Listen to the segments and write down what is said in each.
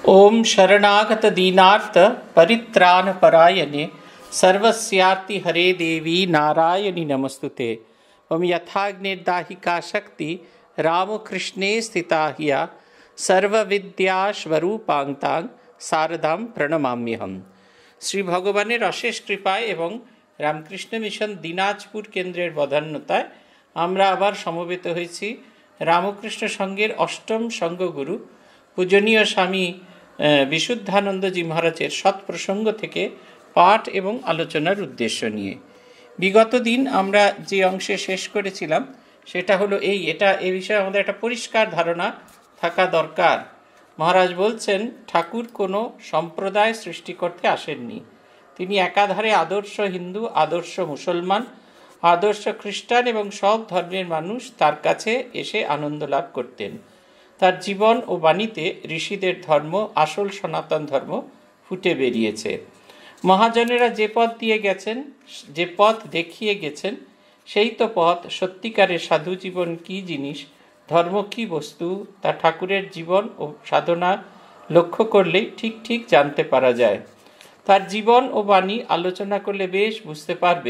ओम शरणागत दीनार्थ परित्राण परायणे सर्वस्यार्ति हरे देवी नारायणी नमस्तुते। ओम यथाग्निर्दाहिका शक्ति रामकृष्णे स्थिता हिया सर्वविद्यास्वरूपांतां शारदां प्रणमाम्यहम। श्री भगवाনের অশেষ কৃপায় এবং রামকৃষ্ণ মিশন দিনাজপুর কেন্দ্রের বদান্যতায় আমরা আবার সমবেত হয়েছি রামকৃষ্ণ সংঘের অষ্টম সংঘগুরু পূজনীয় স্বামী বিশুদ্ধানন্দজি মহারাজের সৎপ্রসঙ্গ থেকে পাঠ এবং আলোচনার উদ্দেশ্য নিয়ে। বিগত দিন আমরা যে অংশে শেষ করেছিলাম সেটা হলো এই বিষয়ে আমাদের একটা পরিষ্কার ধারণা থাকা দরকার। মহারাজ বলছেন ঠাকুর কোনো সম্প্রদায় সৃষ্টি করতে আসেননি। তিনি একাধারে আদর্শ হিন্দু, আদর্শ মুসলমান, আদর্শ খ্রিস্টান এবং সব ধর্মের মানুষ তার কাছে এসে আনন্দ লাভ করতেন। তার জীবন ও বাণীতে ঋষিদের ধর্ম, আসল সনাতন ধর্ম ফুটে বেরিয়েছে। মহাজনেরা যে পথ দিয়ে গেছেন, যে পথ দেখিয়ে গেছেন, সেই তো পথ। সত্যিকারের সাধু জীবন কী জিনিস, ধর্ম কী বস্তু, তা ঠাকুরের জীবন ও সাধনা লক্ষ্য করলেই ঠিক জানতে পারা যায়। তার জীবন ও বাণী আলোচনা করলে বেশ বুঝতে পারবে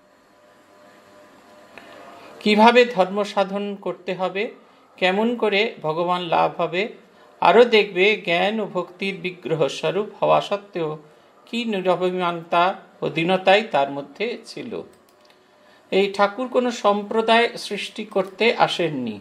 কিভাবে ধর্ম সাধন করতে হবে, কেমন করে ভগবান লাভ হবে। আরও দেখবে জ্ঞান ও ভক্তির বিগ্রহ স্বরূপ হওয়া সত্ত্বেও কি নিরভিমানতা ও দীনতাই তার মধ্যে ছিল। এই ঠাকুর কোনো সম্প্রদায় সৃষ্টি করতে আসেননি।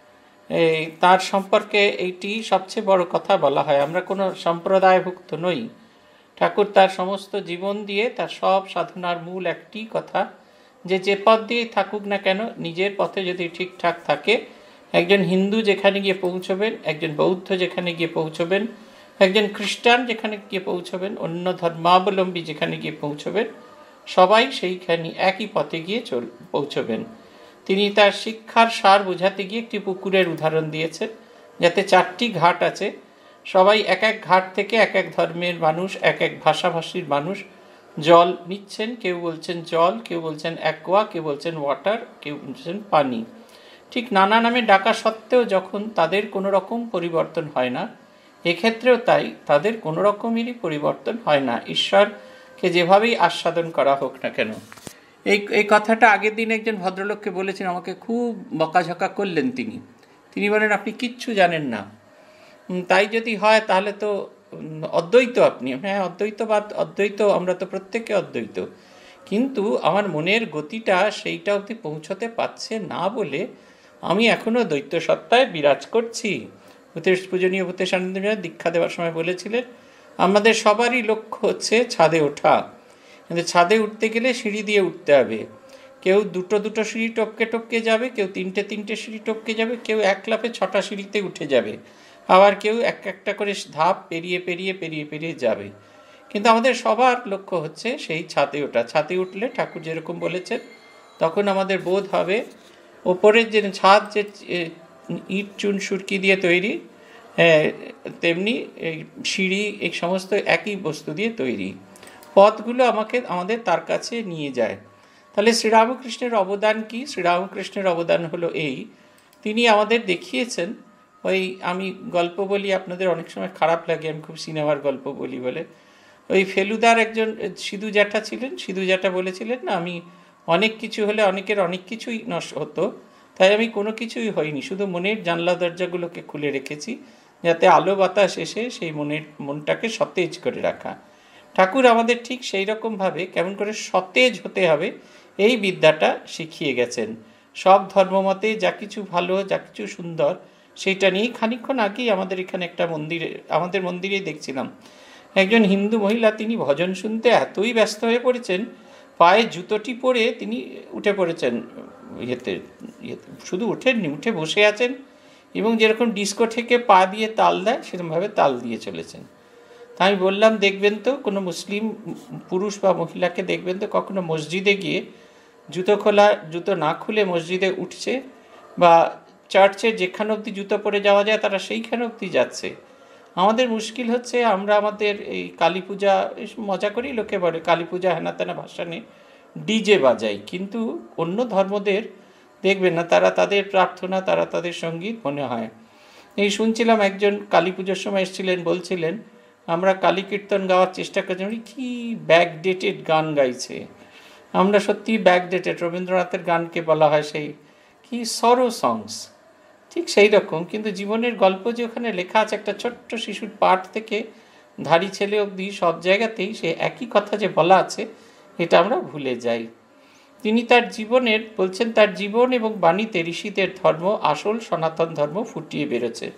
তার সম্পর্কে এইটি সবচেয়ে বড় কথা বলা হয়। আমরা কোনো সম্প্রদায়ভুক্ত নই। ঠাকুর তার সমস্ত জীবন দিয়ে তার সব সাধনার মূল একটি কথা, যে পথ দিয়ে থাকুক না কেন নিজের পথে যদি ঠিকঠাক থাকে, একজন হিন্দু যেখানে গিয়ে পৌঁছবেন, একজন বৌদ্ধ যেখানে গিয়ে পৌঁছবেন, একজন খ্রিস্টান যেখানে গিয়ে পৌঁছবেন, অন্য ধর্মাবলম্বী যেখানে গিয়ে পৌঁছবেন, সবাই সেইখানে একই পথে গিয়ে পৌঁছবেন। তিনি তার শিক্ষার সার বোঝাতে গিয়ে একটি পুকুরের উদাহরণ দিয়েছেন, যাতে 4টি ঘাট আছে। সবাই এক এক ঘাট থেকে এক এক ধর্মের মানুষ, এক এক ভাষাভাষীর মানুষ জল নিচ্ছেন। কেউ বলছেন জল, কেউ বলছেন অ্যাকোয়া, কেউ বলছেন ওয়াটার, কেউ বলছেন পানি। ঠিক নানা নামে ডাকা সত্ত্বেও যখন তাদের কোনো রকম পরিবর্তন হয় না, এক্ষেত্রেও তাই, তাদের কোনো রকমেরই পরিবর্তন হয় না, ঈশ্বরকে যেভাবেই আস্বাদন করা হোক না কেন। এই কথাটা আগের দিন একজন ভদ্রলোককে বলেছেন, আমাকে খুব বকাঝকা করলেন। তিনি বলেন আপনি কিচ্ছু জানেন না, তাই যদি হয় তাহলে তো অদ্বৈত আপনি। হ্যাঁ, অদ্বৈত আমরা তো প্রত্যেকে অদ্বৈত, কিন্তু আমার মনের গতিটা সেইটা অবধি পৌঁছতে পারছে না বলে আমি এখনও দ্বৈত সত্তায় বিরাজ করছি। পূজনীয় ভূতেশানন্দ দীক্ষা দেওয়ার সময় বলেছিলেন আমাদের সবারই লক্ষ্য হচ্ছে ছাদে ওঠা, কিন্তু ছাদে উঠতে গেলে সিঁড়ি দিয়ে উঠতে হবে। কেউ দুটো সিঁড়ি টপকে যাবে, কেউ তিনটে সিঁড়ি টপকে যাবে, কেউ এক লাফে 6টা সিঁড়িতে উঠে যাবে, আবার কেউ একটা করে ধাপ পেরিয়ে যাবে। কিন্তু আমাদের সবার লক্ষ্য হচ্ছে সেই ছাদে ওঠা। ছাদে উঠলে ঠাকুর যেরকম বলেছেন তখন আমাদের বোধ হবে ওপরের যে ছাদ যে ইট চুন সুরকি দিয়ে তৈরি, তেমনি এই সিঁড়ি এই সমস্ত একই বস্তু দিয়ে তৈরি। পথগুলো আমাদের তার কাছে নিয়ে যায়। তাহলে শ্রীরামকৃষ্ণের অবদান কি? শ্রীরামকৃষ্ণের অবদান হলো তিনি আমাদের দেখিয়েছেন। আমি গল্প বলি, আপনাদের অনেক সময় খারাপ লাগে, আমি খুব সিনেমার গল্প বলি বলে। ফেলুদার একজন সিধু জ্যাঠা ছিলেন। সিধু জ্যাঠা বলেছিলেন না, আমি অনেক কিছু হলে অনেকের অনেক কিছুই নষ্ট হতো, তাই আমি কোনো কিছুই হইনি, শুধু মনের জানলা দরজাগুলোকে খুলে রেখেছি যাতে আলো বাতাস এসে সেই মনটাকে সতেজ করে রাখা। ঠাকুর আমাদের ঠিক সেই রকমভাবে কেমন করে সতেজ হতে হবে এই বিদ্যাটা শিখিয়ে গেছেন। সব ধর্মমতে যা কিছু ভালো, যা কিছু সুন্দর, সেইটা নিয়েই খানিকক্ষণ আগেই আমাদের এখানে একটা আমাদের মন্দিরেই দেখছিলাম একজন হিন্দু মহিলা, তিনি ভজন শুনতে এতই ব্যস্ত হয়ে পড়েছেন, পায়ে জুতোটি পরে তিনি উঠে পড়েছেন। শুধু উঠেননি, উঠে বসে আছেন এবং যেরকম ডিস্কো থেকে পা দিয়ে তাল দেয় সেরকমভাবে তাল দিয়ে চলেছেন। তা আমি বললাম দেখবেন তো কোনো মুসলিম পুরুষ বা মহিলাকে দেখবেন তো কখনো মসজিদে গিয়ে জুতো না খুলে মসজিদে উঠছে, বা চার্চে যেখানে অবধি জুতো পরে যাওয়া যায় তারা সেইখানে অবধি যাচ্ছে। আমাদের মুশকিল হচ্ছে আমরা আমাদের এই কালী পূজা, মজা করেই লোকে বলে কালী পূজা হেনা তেনা ভাসানে ডিজে বাজাই, কিন্তু অন্য ধর্মদের দেখবেন না, তারা তাদের প্রার্থনা, তারা তাদের সঙ্গীত মনে হয় এই শুনছিলাম একজন কালী পুজোর সময় এসেছিলেন, বলছিলেন আমরা কালী কীর্তন গাওয়ার চেষ্টা করছি, কি ব্যাকডেটেড গান গাইছে। আমরা সত্যি ব্যাকডেটেড, রবীন্দ্রনাথের গানকে বলা হয় সেই কি সরো সংস, ঠিক সেই রকম। কিন্তু জীবনের গল্প যে ওখানে লেখা আছে, একটা ছোট্ট শিশুর পাঠ থেকে ধাড়ি ছেলে অবধি সব জায়গাতেই সে একই কথা যে বলা আছে, এটা আমরা ভুলে যাই। তিনি তার জীবনের বলছেন, তার জীবন এবং বাণীতে ঋষিদের ধর্ম, আসল সনাতন ধর্ম ফুটিয়ে বেরোছে।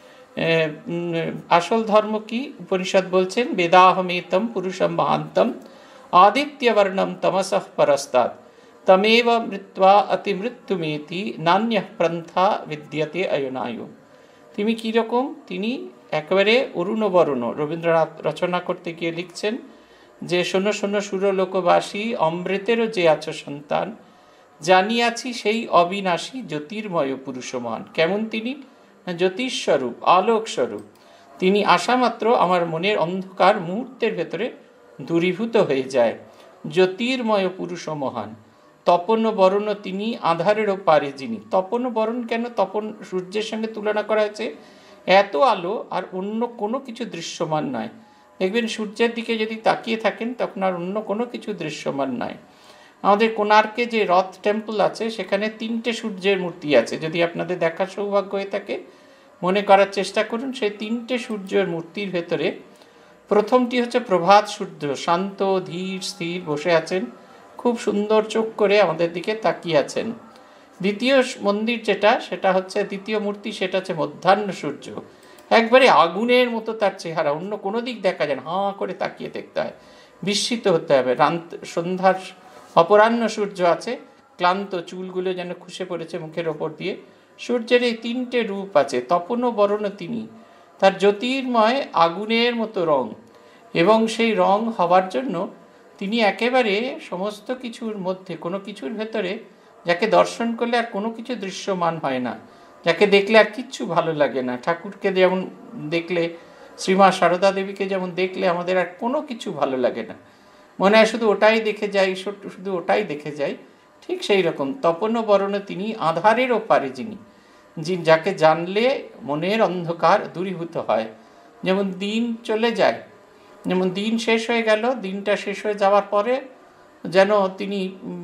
আসল ধর্ম কি? উপনিষদ বলছেন, বেদাহমেতম পুরুষম মহান্তম আদিত্যবর্ণম তমসঃ পরস্তাৎ তমেব মৃত্বা অতিমৃত্যুমেতি নান্যঃ পন্থা বিদ্যতে অয়নায়ু। তিনি কীরকম? তিনি একেবারে অরুণ বরুণ। রবীন্দ্রনাথ রচনা করতে গিয়ে লিখছেন যে, শোনো শোনো সুরলোকবাসী, অমৃতেরও যে আছো সন্তান, জানিয়াছি সেই অবিনাশী জ্যোতির্ময় পুরুষমান। কেমন তিনি? জ্যোতিস্বরূপ, আলোকস্বরূপ। তিনি আসা মাত্র আমার মনের অন্ধকার মুহূর্তের ভেতরে দূরীভূত হয়ে যায়। জ্যোতির্ময় পুরুষ মহান, তপন বরণ তিনি, আধারেরও পারে যিনি। তপন বরণ কেন? তপন সূর্যের সঙ্গে তুলনা করা হয়েছে। এত আলো আর অন্য কোনো কিছু দৃশ্যমান নয়। দেখবেন সূর্যের দিকে যদি তাকিয়ে থাকেন তখন আর অন্য কোনো কিছু দৃশ্যমান নয়। আমাদের কোণার্কে যে রথ টেম্পল আছে, সেখানে 3টে সূর্যের মূর্তি আছে। যদি আপনাদের দেখার সৌভাগ্য হয়ে থাকে, মনে করার চেষ্টা করুন। সেই 3টে সূর্যের মূর্তির ভেতরে প্রথমটি হচ্ছে প্রভাত সূর্য, শান্ত ধীর স্থির বসে আছেন, খুব সুন্দর চোখ করে আমাদের দিকে তাকিয়ে আছেন। দ্বিতীয় মন্দির যেটা, সেটা হচ্ছে দ্বিতীয় মূর্তি, সেটা হচ্ছে মধ্যাহ্ন সূর্য। একবারে আগুনের মতো তার চেহারা, অন্য কোনো দিক দেখা যায় না, হাঁ করে তাকিয়ে দেখতে হয়, বিস্মিত হতে হবে। সন্ধ্যার অপরাহ্ন সূর্য আছে, ক্লান্ত, চুলগুলো যেন খসে পড়েছে মুখের ওপর দিয়ে। সূর্যের এই 3টে রূপ আছে। তপন বরণ তিনি, তার জ্যোতির্ময় আগুনের মতো রং, এবং সেই রং হবার জন্য তিনি একেবারে সমস্ত কিছুর মধ্যে, কোনো কিছুর ভেতরে, যাকে দর্শন করলে আর কোনো কিছু দৃশ্যমান হয় না, যাকে দেখলে আর কিচ্ছু ভালো লাগে না। ঠাকুরকে যেমন দেখলে, শ্রীমা সারদা দেবীকে যেমন দেখলে আমাদের আর কোনো কিছু ভালো লাগে না, মনে হয় শুধু ওটাই দেখে যাই, শুধু ওটাই দেখে যাই, ঠিক সেই রকম তপন বরণ তিনি, আধারেরও পারে যিনি, যাকে জানলে মনের অন্ধকার দূরীভূত হয়। যেমন দিন চলে যায়, যেমন দিন শেষ হয়ে গেল, দিনটা শেষ হয়ে যাওয়ার পরে যেন তিনি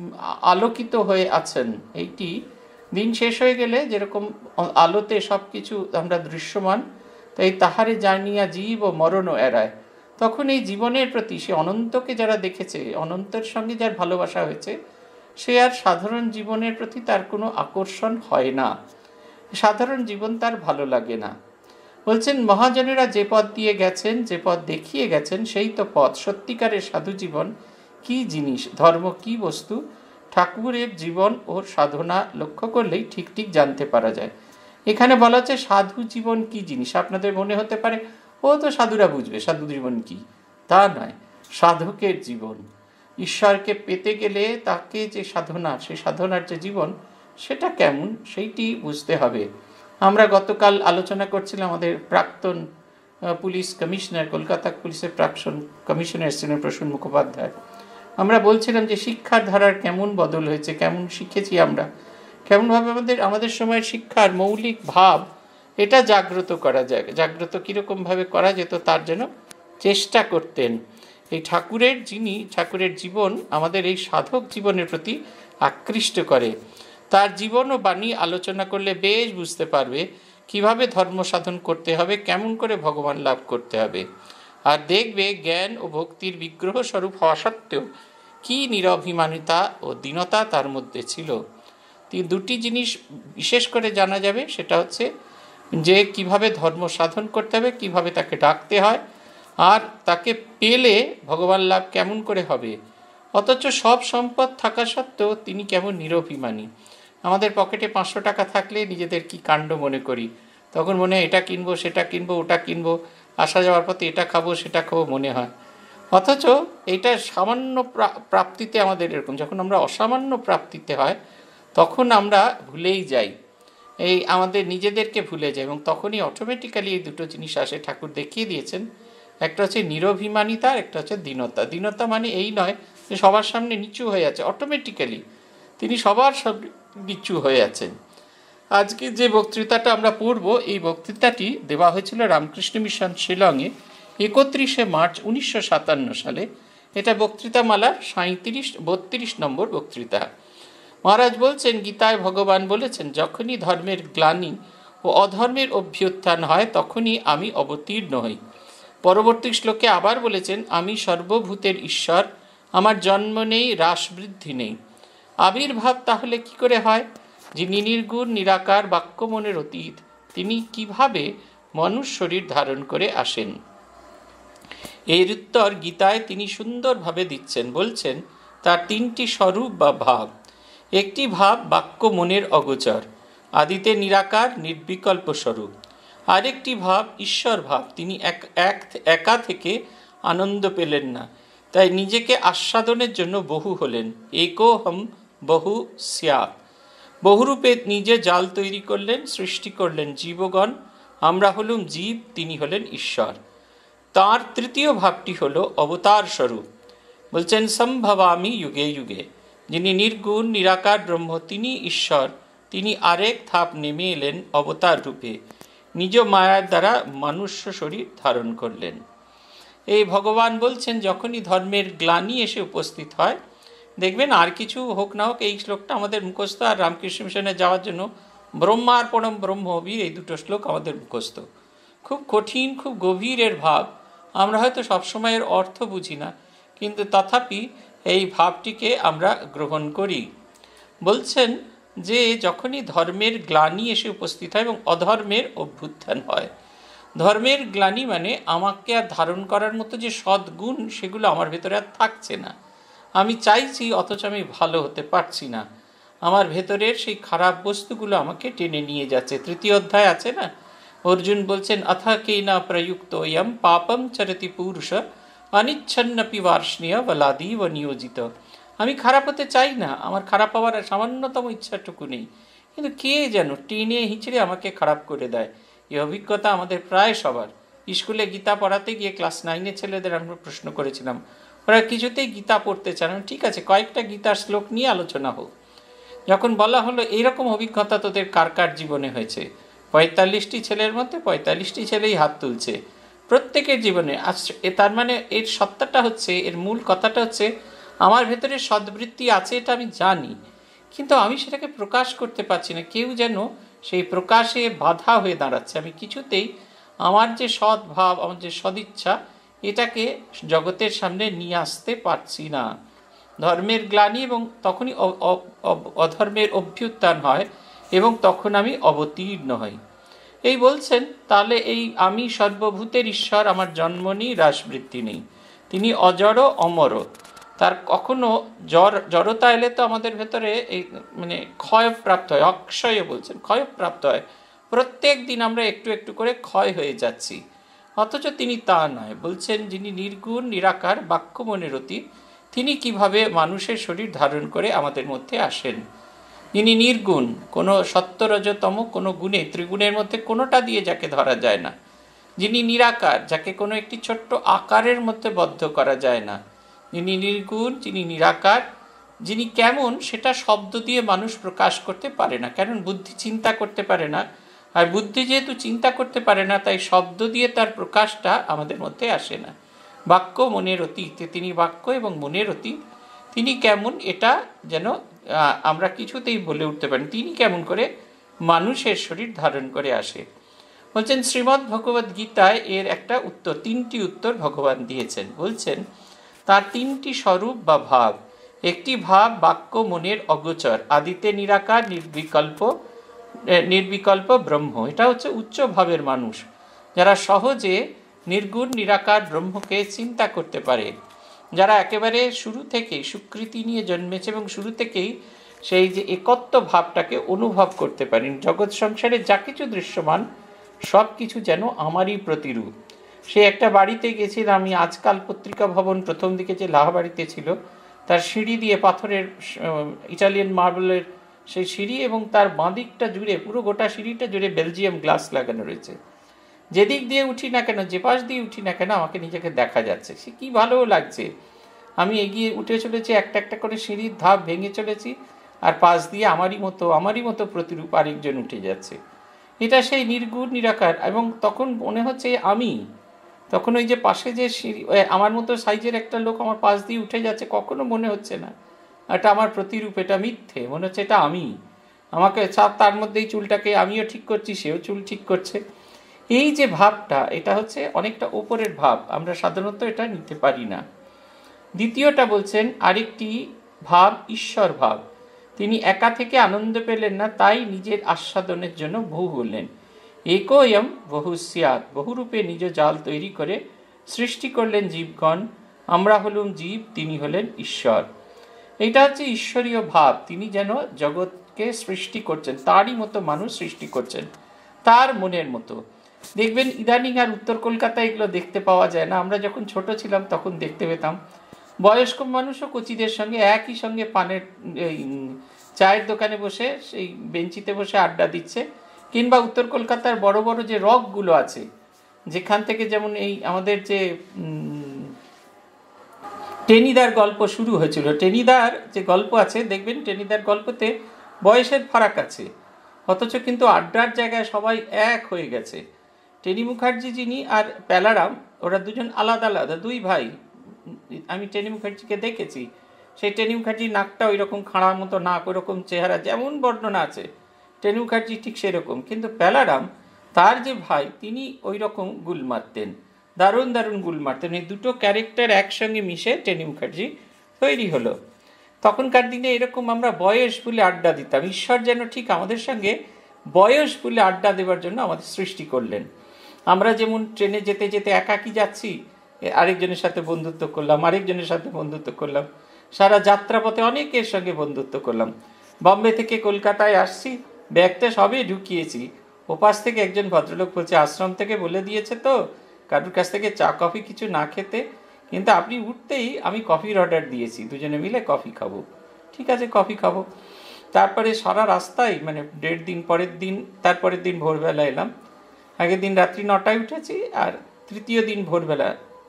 আলোকিত হয়ে আছেন। এইটি দিন শেষ হয়ে গেলে যেরকম আলোতে সব কিছু আমরা দৃশ্যমান, তাই তাহারে জানিয়া জীব ও মরণও এড়ায়। তখন এই জীবনের প্রতি, সে অনন্তকে যারা দেখেছে, অনন্তের সঙ্গে যার ভালোবাসা হয়েছে, সে আর সাধারণ জীবনের প্রতি তার কোনো আকর্ষণ হয় না, সাধারণ জীবন তার ভালো লাগে না। বলছেন, মহাজনেরা যে পথ দিয়ে গেছেন, যে পথ দেখিয়ে গেছেন, সেই তো পথ। সত্যিকারের সাধু জীবন কি জিনিস, ধর্ম কি বস্তু, ঠাকুরের জীবন ও সাধনা লক্ষ্য করলেই ঠিক ঠিক জানতে পারা যায়। এখানে বলা হচ্ছে সাধু জীবন কি জিনিস। আপনাদের মনে হতে পারে ও তো সাধুরা বুঝবে সাধু জীবন কি, তা নয়। সাধকের জীবন, ঈশ্বরকে পেতে গেলে তাকে যে সাধনা, সেই সাধনার যে জীবন, সেটা কেমন, সেইটি বুঝতে হবে। আমরা গতকাল আলোচনা করছিলাম, আমাদের প্রাক্তন পুলিশ কমিশনার, কলকাতা পুলিশের প্রাক্তন কমিশনার ছিলেন প্রসূন মুখোপাধ্যায়। আমরা বলছিলাম যে শিক্ষার ধারার কেমন বদল হয়েছে, কেমন শিখেছি আমরা, কেমনভাবে আমাদের সময়ের শিক্ষার মৌলিক ভাব এটা জাগ্রত করা যায়। জাগ্রত কীরকমভাবে করা যেত তার জন্য চেষ্টা করতেন। এই ঠাকুরের জীবন আমাদের এই সাধক জীবনের প্রতি আকৃষ্ট করে। তার জীবন ও বাণী আলোচনা করলে বেশ বুঝতে পারবে কিভাবে ধর্ম সাধন করতে হবে, কেমন করে ভগবান লাভ করতে হবে। আর দেখবে জ্ঞান ও ভক্তির বিগ্রহ স্বরূপ হওয়া সত্ত্বেও কি নিরভিমানিতা ও দীনতা তার মধ্যে ছিল। দুটি জিনিস বিশেষ করে জানা যাবে, সেটা হচ্ছে যে কিভাবে ধর্ম সাধন করতে হবে, কিভাবে তাকে ডাকতে হয়, আর তাকে পেলে ভগবান লাভ কেমন করে হবে। অথচ সব সম্পদ থাকা সত্ত্বেও তিনি কেমন নিরভিমানী। আমাদের পকেটে 500 টাকা থাকলে নিজেদের কি কাণ্ড মনে করি, তখন মনে হয় এটা কিনবো, সেটা কিনবো, ওটা কিনবো, আসা যাওয়ার পথে এটা খাবো, সেটা খাবো মনে হয়। অথচ এটা সামান্য প্রাপ্তিতে আমাদের এরকম, যখন আমরা অসামান্য প্রাপ্তিতে হয় তখন আমরা ভুলেই যাই, এই আমাদের নিজেদেরকে ভুলে যাই, এবং তখনই অটোমেটিক্যালি এই দুটো জিনিস আসে। ঠাকুর দেখিয়ে দিয়েছেন, একটা হচ্ছে নিরভিমানিতা, একটা হচ্ছে দীনতা। দীনতা মানে এই নয় যে সবার সামনে নিচু হয়ে আছে, অটোমেটিক্যালি তিনি সবার সামনে নিচু হয়ে আছেন। আজকে যে বক্তৃতাটা আমরা পড়ব, এই বক্তৃতাটি দেওয়া হয়েছিল রামকৃষ্ণ মিশন শিলংয়ে 31শে মার্চ 1957 সালে। এটা বক্তৃতামালার 32 নম্বর বক্তৃতা। মহারাজ বলছেন, গীতায় ভগবান বলেছেন, যখনই ধর্মের গ্লানি ও অধর্মের অভ্যুত্থান হয় তখনই আমি অবতীর্ণ হই। পরবর্তী শ্লোকে আবার বলেছেন, আমি সর্বভূতের ঈশ্বর, আমার জন্ম নেই, হ্রাস বৃদ্ধি নেই। আবির্ভাব তাহলে কি করে হয়? যিনি নির্গুণ, নিরাকার, বাক্য মনের অতীত, তিনি কিভাবে মানুষ শরীর ধারণ করে আসেন? এর উত্তর গীতায় তিনি সুন্দরভাবে দিচ্ছেন। বলছেন, তার 3টি স্বরূপ বা ভাব। একটি ভাব বাক্য মনের অগোচর, আদিতে নিরাকার, নির্বিকল্প স্বরূপ। আরেকটি ভাব ঈশ্বর ভাব, তিনি একা থেকে আনন্দ পেলেন না, তাই নিজেকে আস্বাদনের জন্য বহু হলেন। একোহম বহু স্যাৎ, বহুরূপে নিজে জাল তৈরি করলেন, সৃষ্টি করলেন জীবগণ। আমরা হলুম জীব, তিনি হলেন ঈশ্বর। তার তৃতীয় ভাবটি হল অবতার স্বরূপ। বলছেন, সম্ভবামি যুগে যুগে। যিনি নির্গুণ, নিরাকার ব্রহ্ম, তিনি ঈশ্বর। তিনি আরেক ধাপ নেমে এলেন অবতার রূপে, নিজ মায়ার দ্বারা মনুষ্য শরীর ধারণ করলেন। এই ভগবান বলছেন, যখনই ধর্মের গ্লানি এসে উপস্থিত হয়, দেখবেন আর কিছু হোক না হোক, এই শ্লোকটা আমাদের মুখস্থ। আর রামকৃষ্ণ মিশনে যাওয়ার জন্য ব্রহ্মার্পণম ব্রহ্মবীর, এই দুটো শ্লোক আমাদের মুখস্থ। খুব কঠিন, খুব গভীরের ভাব। আমরা হয়তো সবসময়ের অর্থ বুঝি না, কিন্তু তথাপি এই ভাবটিকে আমরা গ্রহণ করি। বলছেন যে যখনই ধর্মের গ্লানি এসে উপস্থিত হয় এবং অধর্মের অভ্যুত্থান হয়। ধর্মের গ্লানি মানে আমাকে আর ধারণ করার মতো যে সদ্গুণ, সেগুলো আমার ভেতরে আর থাকছে না। আমি চাইছি, অথচ আমি ভালো হতে পারছি না। আমার ভেতরের সেই খারাপ বস্তুগুলো আমাকে টেনে নিয়ে যাচ্ছে। 3য় অধ্যায় আছে না, অর্জুন বলছেন, অথা কেনা প্রযুক্ত ইয়ম পাপম চরতি পুরুষ অনিচ্ছন্নপি বার্ষ্ণীয় বলাদিব নিয়োজিত। আমি খারাপ হতে চাই না, আমার খারাপ হওয়ার সামান্যতম ইচ্ছাটুকু নেই, কিন্তু কে যেন টেনে হিঁচড়ে আমাকে খারাপ করে দেয়। এই অভিজ্ঞতা আমাদের প্রায় সবার। স্কুলে গীতা পড়াতে গিয়ে ক্লাস 9-এর ছেলেদের আমরা প্রশ্ন করেছিলাম, ওরা কিছুতেই গীতা পড়তে চান। ঠিক আছে, কয়েকটা গীতার শ্লোক নিয়ে আলোচনা হোক। যখন বলা হলো এইরকম অভিজ্ঞতা তোদের কার কার জীবনে হয়েছে, 45টি ছেলের মধ্যে 45টি ছেলেই হাত তুলছে। প্রত্যেকের জীবনে। তার মানে এর সত্তাটা হচ্ছে, এর মূল কথাটা হচ্ছে, আমার ভেতরে সদ্বৃত্তি আছে, এটা আমি জানি, কিন্তু আমি সেটাকে প্রকাশ করতে পারছি না। কেউ যেন সেই প্রকাশে বাধা হয়ে দাঁড়াচ্ছে। আমি কিছুতেই আমার যে সদ্ভাব, আমার যে সদিচ্ছা, এটাকে জগতের সামনে নিয়ে আসতে পারছি না। ধর্মের গ্লানি এবং তখনই অধর্মের অভ্যুত্থান হয় এবং তখন আমি অবতীর্ণ হই। এই বলছেন, তাহলে এই আমি সর্বভূতের ঈশ্বর, আমার জন্ম নেই, হ্রাস বৃদ্ধি নেই। তিনি অজড় অমর। তার কখনো জড়তা এলে তো আমাদের ভেতরে এই মানে ক্ষয়প্রাপ্ত হয়, অক্ষয় বলছেন, ক্ষয়প্রাপ্ত হয়। প্রত্যেক দিন আমরা একটু একটু করে ক্ষয় হয়ে যাচ্ছি, অথচ তিনি তা নয়। বলছেন, যিনি নির্গুণ, নিরাকার, বাক্য মনের অতীত, তিনি কিভাবে মানুষের শরীর ধারণ করে আমাদের মধ্যে আসেন। যিনি নির্গুণ, কোনো সত্য-রজ-তম কোনো গুণে, ত্রিগুণের মধ্যে কোনোটা দিয়ে যাকে ধরা যায় না। যিনি নিরাকার, যাকে কোনো একটি ছোট্ট আকারের মধ্যে বদ্ধ করা যায় না। যিনি নির্গুণ, যিনি নিরাকার, যিনি কেমন সেটা শব্দ দিয়ে মানুষ প্রকাশ করতে পারে না, কারণ বুদ্ধি চিন্তা করতে পারে না। আর বুদ্ধি যেহেতু চিন্তা করতে পারে না, তাই শব্দ দিয়ে তার প্রকাশটা আমাদের মধ্যে আসে না। বাক্য মনের অতীত, তিনি বাক্য এবং মনের অতীত। তিনি কেমন, এটা যেন আমরা কিছুতেই বলে উঠতে পারি। তিনি কেমন করে মানুষের শরীর ধারণ করে আসে। বলছেন, শ্রীমদ্ ভগবদ্ গীতায় এর একটা উত্তর, 3টি উত্তর ভগবান দিয়েছেন। বলছেন, তার 3টি স্বরূপ বা ভাব। একটি ভাব বাক্য মনের অগোচর, আদিতে নিরাকার, নির্বিকল্প ব্রহ্ম। এটা হচ্ছে উচ্চ ভাবের মানুষ, যারা সহজে নির্গুণ নিরাকার ব্রহ্মকে চিন্তা করতে পারে, যারা একেবারে শুরু থেকেই স্বীকৃতি নিয়ে জন্মেছে এবং শুরু থেকেই সেই যে একত্ব ভাবটাকে অনুভব করতে পারেন। জগৎ সংসারে যা কিছু দৃশ্যমান সব কিছু যেন আমারই প্রতিরূপ। সে একটা বাড়িতে গেছিলাম আমি, আজকাল পত্রিকা ভবন প্রথম দিকে যে লাহাবাড়িতে ছিল, তার সিঁড়ি দিয়ে পাথরের ইটালিয়ান মার্বেলের সেই সিঁড়ি, এবং তার বাঁদিকটা জুড়ে, পুরো গোটা সিঁড়িটা জুড়ে বেলজিয়াম গ্লাস লাগানো রয়েছে। যেদিক দিয়ে উঠি না কেন, যে পাশ দিয়ে উঠি না কেন, আমাকে নিজেকে দেখা যাচ্ছে। সে কি ভালো লাগছে। আমি এগিয়ে উঠে চলেছি, একটা একটা করে সিঁড়ির ধাপ ভেঙে চলেছি, আর পাশ দিয়ে আমারই মতো প্রতিরূপ আরেকজন উঠে যাচ্ছে। এটা সেই নির্গুণ নিরাকার। এবং তখন মনে হচ্ছে আমি, তখন ওই যে পাশে যে আমার মতো সাইজের একটা লোক আমার পাশ দিয়ে উঠে যাচ্ছে, কখনো মনে হচ্ছে না এটা আমার প্রতিরূপ, এটা মিথ্যে, মনে হচ্ছে এটা আমি। আমাকে তার মধ্যেই চুলটাকে আমিও ঠিক করছি, সেও চুল ঠিক করছে। এই যে ভাবটা, এটা হচ্ছে অনেকটা ওপরের ভাব, আমরা সাধারণত এটা নিতে পারি না। দ্বিতীয়টা বলছেন আরেকটি ভাব ঈশ্বর ভাব। তিনি একা থেকে আনন্দ পেলেন না, তাই নিজের আস্বাদনের জন্য বহু বললেন। একোয়ম বহু স্যাৎ, বহুরূপে নিজ জাল তৈরি করে সৃষ্টি করলেন জীবগণ। আমরা হলুম জীব, তিনি হলেন ঈশ্বর। এটা হচ্ছে ঈশ্বরীয় ভাব। তিনি যেন জগৎকে সৃষ্টি করছেন, তারই মতো মানুষ সৃষ্টি করছেন, তার মনের মতো। দেখবেন ইদানিং আর উত্তর কলকাতায় এগুলো দেখতে পাওয়া যায় না। আমরা যখন ছোট ছিলাম তখন দেখতে পেতাম বয়স্ক মানুষও কচিদের সঙ্গে একই সঙ্গে পানের চায়ের দোকানে বসে সেই বেঞ্চিতে বসে আড্ডা দিচ্ছে। কিংবা উত্তর কলকাতার বড় বড় যে রকগুলো আছে, যেখান থেকে যেমন এই আমাদের যে টেনিদার গল্প শুরু হয়েছিল, টেনিদার যে গল্প আছে দেখবেন টেনিদার গল্পতে বয়সের ফারাক আছে, অথচ কিন্তু আড্ডার জায়গায় সবাই এক হয়ে গেছে। টেনি মুখার্জি যিনি আর প্যালারাম, ওরা দুজন আলাদা আলাদা দুই ভাই। আমি টেনি মুখার্জিকে দেখেছি, সেই টেনি মুখার্জির নাকটা ওই রকম খাঁড়ার মতো নাক, ওরকম চেহারা, যেমন বর্ণনা আছে টেনি মুখার্জি ঠিক সেরকম। কিন্তু প্যালারাম তার যে ভাই, তিনি ওই রকম গুল মারতেন, দারুণ দারুণ গুল মারতেন। এই দুটো ক্যারেক্টার একসঙ্গে মিশে টেনি মুখার্জি তৈরি হলো। তখনকার দিনে এরকম আমরা বয়স বলে আড্ডা দিতাম। ঈশ্বর যেন ঠিক আমাদের সঙ্গে বয়স বলে আড্ডা দেওয়ার জন্য আমাদের সৃষ্টি করলেন। আমরা যেমন ট্রেনে যেতে যেতে একাকি যাচ্ছি, আরেকজনের সাথে বন্ধুত্ব করলাম, আরেকজনের সাথে বন্ধুত্ব করলাম, সারা যাত্রাপথে অনেকের সঙ্গে বন্ধুত্ব করলাম। বম্বে থেকে কলকাতায় আসছি, ব্যাগটা সবই ঢুকিয়েছি, ওপাশ থেকে একজন ভদ্রলোক বলছে আশ্রম থেকে বলে দিয়েছে তো কারুর কাছ থেকে চা কফি কিছু না খেতে, কিন্তু আপনি উঠতেই আমি কফির অর্ডার দিয়েছি, দুজনে মিলে কফি খাবো। ঠিক আছে, কফি খাবো। তারপরে সারা রাস্তায় মানে তারপরের দিন ভোরবেলা এলাম। আগের দিন রাত্রি 9টায় উঠেছি, আর তৃতীয় দিন ভোরবেলা